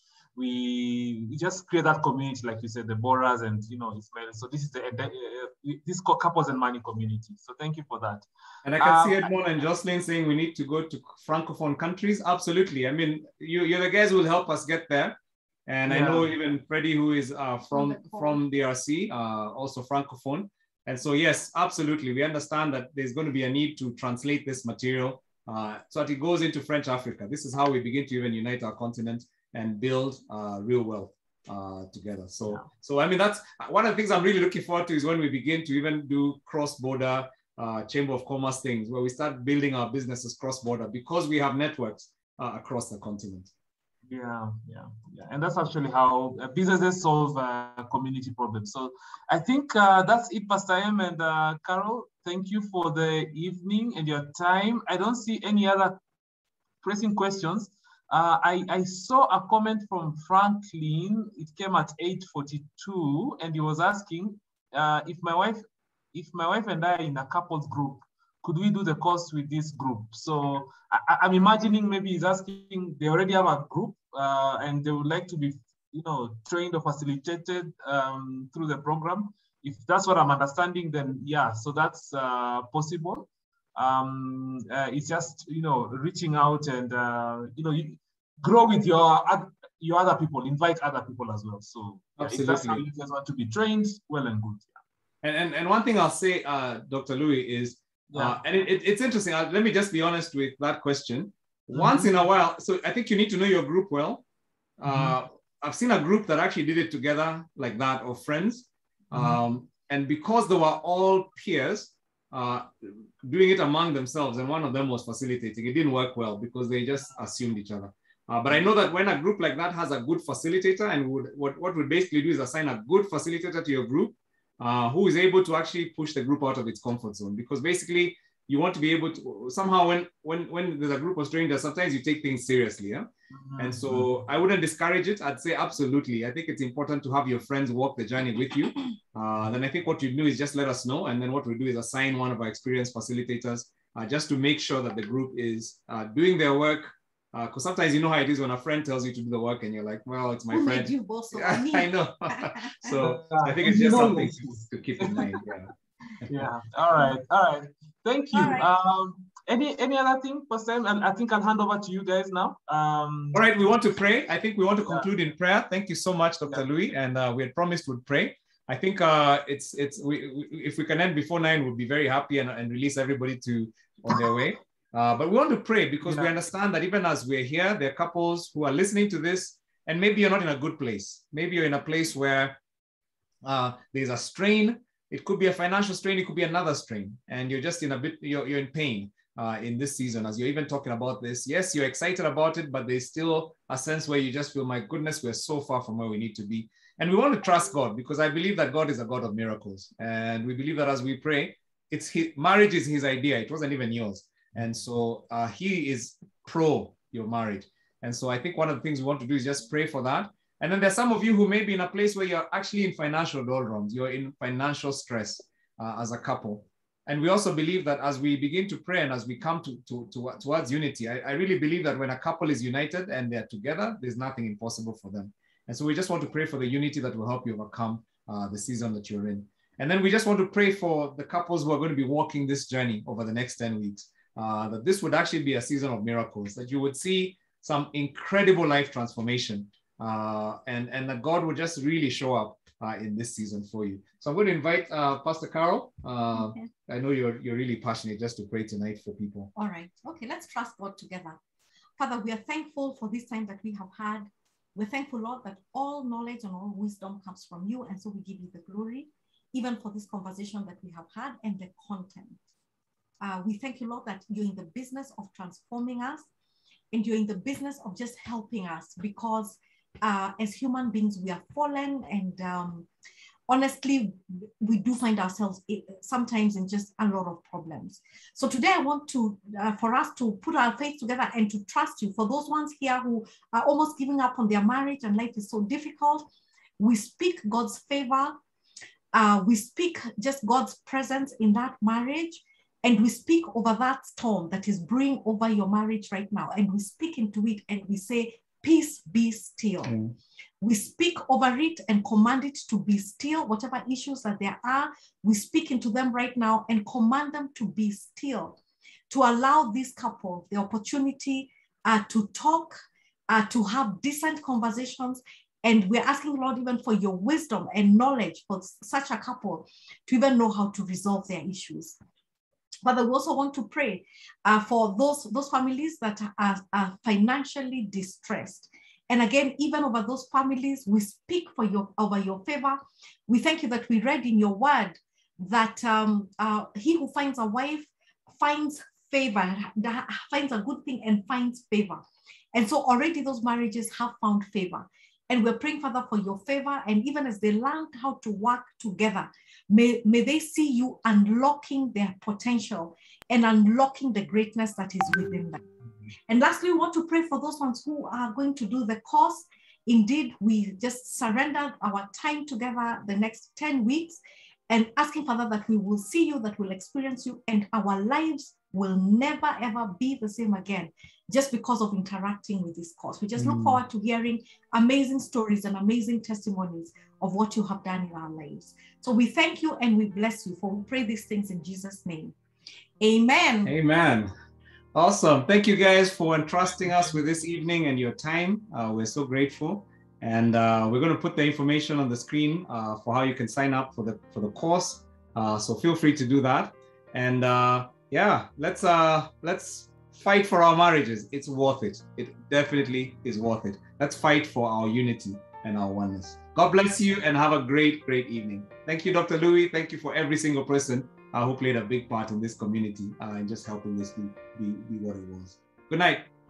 we just create that community, like you said, the Boras and Ismail. So this is this couples and money community. So thank you for that. And I can see Edmond and Jocelyn saying we need to go to Francophone countries. Absolutely. I mean, you're the guys who will help us get there. And I know even Freddie, who is from DRC, also Francophone. And so, yes, absolutely. We understand that there's going to be a need to translate this material so that it goes into French Africa. This is how we begin to even unite our continent and build real wealth together. So I mean, that's one of the things I'm really looking forward to, is when we begin to even do cross-border Chamber of Commerce things, where we start building our businesses cross-border because we have networks across the continent. Yeah. And that's actually how businesses solve community problems. So I think that's it, Pastor M and Carol. Thank you for the evening and your time. I don't see any other pressing questions. I saw a comment from Franklin. It came at 8:42, and he was asking if my wife if my wife and I are in a couples group, could we do the course with this group? So I'm imagining maybe he's asking, they already have a group and they would like to be, trained or facilitated through the program. If that's what I'm understanding, then yeah, so that's possible. It's just, reaching out and, grow with your other people, invite other people as well. So yeah, if that's how you guys want to be trained, well and good. Yeah. And one thing I'll say, Dr. Louis, is, and it's interesting. Let me just be honest with that question. Once in a while, so I think you need to know your group well. I've seen a group that actually did it together like that, or friends. And because they were all peers, doing it among themselves, and one of them was facilitating, it didn't work well because they just assumed each other. But I know that when a group like that has a good facilitator, and what we basically do is assign a good facilitator to your group, who is able to actually push the group out of its comfort zone. Because basically, you want to be able to, somehow when there's a group of strangers, sometimes you take things seriously. Yeah? And so I wouldn't discourage it. I'd say absolutely. I think it's important to have your friends walk the journey with you. Then I think what you do is just let us know. And then what we do is assign one of our experienced facilitators just to make sure that the group is doing their work. Because sometimes you know how it is when a friend tells you to do the work and you're like, well, it's my friend. You both yeah, I know. So I think it's just something to keep in mind. Yeah. All right. Thank you. Right. Any other thing, Pastor? And I think I'll hand over to you guys now. All right, we want to pray. I think we want to conclude in prayer. Thank you so much, Dr. Louis. And we had promised we'd pray. I think if we can end before 9, we'll be very happy and release everybody on their way. But we want to pray because we understand that even as we're here, there are couples who are listening to this, and maybe you're not in a good place. Maybe you're in a place where there's a strain. It could be a financial strain. It could be another strain. And you're just you're in pain in this season as you're even talking about this. Yes, you're excited about it, but there's still a sense where you just feel, my goodness, we're so far from where we need to be. And we want to trust God because I believe that God is a God of miracles. And we believe that as we pray, marriage is his idea. It wasn't even yours. And so he is pro your marriage. And so I think one of the things we want to do is just pray for that. And then there's some of you who may be in a place where you're actually in financial doldrums. You're in financial stress as a couple. And we also believe that as we begin to pray and as we come towards unity, I really believe that when a couple is united and they're together, there's nothing impossible for them. And so we just want to pray for the unity that will help you overcome the season that you're in. And then we just want to pray for the couples who are going to be walking this journey over the next 10 weeks, that this would actually be a season of miracles, that you would see some incredible life transformation, and that God would just really show up in this season for you. So I'm going to invite Pastor Carol. Okay. I know you're really passionate just to pray tonight for people. All right. Okay, let's trust God together. Father, we are thankful for this time that we have had. We're thankful, Lord, that all knowledge and all wisdom comes from you. And so we give you the glory, even for this conversation that we have had and the content. We thank you, Lord, that you're in the business of transforming us and you're in the business of just helping us because as human beings, we are fallen and honestly, we do find ourselves sometimes in just a lot of problems. So today I want to, for us to put our faith together and to trust you. For those ones here who are almost giving up on their marriage and life is so difficult, we speak God's favor. We speak just God's presence in that marriage. And we speak over that storm that is brewing over your marriage right now. And we speak into it and we say, peace, be still. Mm. We speak over it and command it to be still. Whatever issues that there are, we speak into them right now and command them to be still, to allow this couple the opportunity to talk, to have decent conversations. And we're asking, Lord, even for your wisdom and knowledge for such a couple to even know how to resolve their issues. But we also want to pray for those families that are financially distressed. And again, even over those families, we speak over your favor. We thank you that we read in your word that he who finds a wife finds favor, finds a good thing and finds favor. And so already those marriages have found favor. And we're praying, Father, for your favor. And even as they learn how to work together, may they see you unlocking their potential and unlocking the greatness that is within them. And lastly, we want to pray for those ones who are going to do the course. Indeed, we just surrendered our time together the next 10 weeks. and asking, Father, that we will see you, that we'll experience you, and our lives will never, ever be the same again just because of interacting with this course. We just look forward to hearing amazing stories and amazing testimonies of what you have done in our lives. So we thank you and we bless you, for we pray these things in Jesus' name. Amen. Amen. Awesome. Thank you guys for entrusting us with this evening and your time. We're so grateful. And we're going to put the information on the screen for how you can sign up for the course. So feel free to do that. And yeah, let's fight for our marriages. It's worth it. It definitely is worth it. Let's fight for our unity and our oneness. God bless you and have a great, great evening. Thank you, Dr. Louis. Thank you for every single person who played a big part in this community and just helping this be what it was. Good night.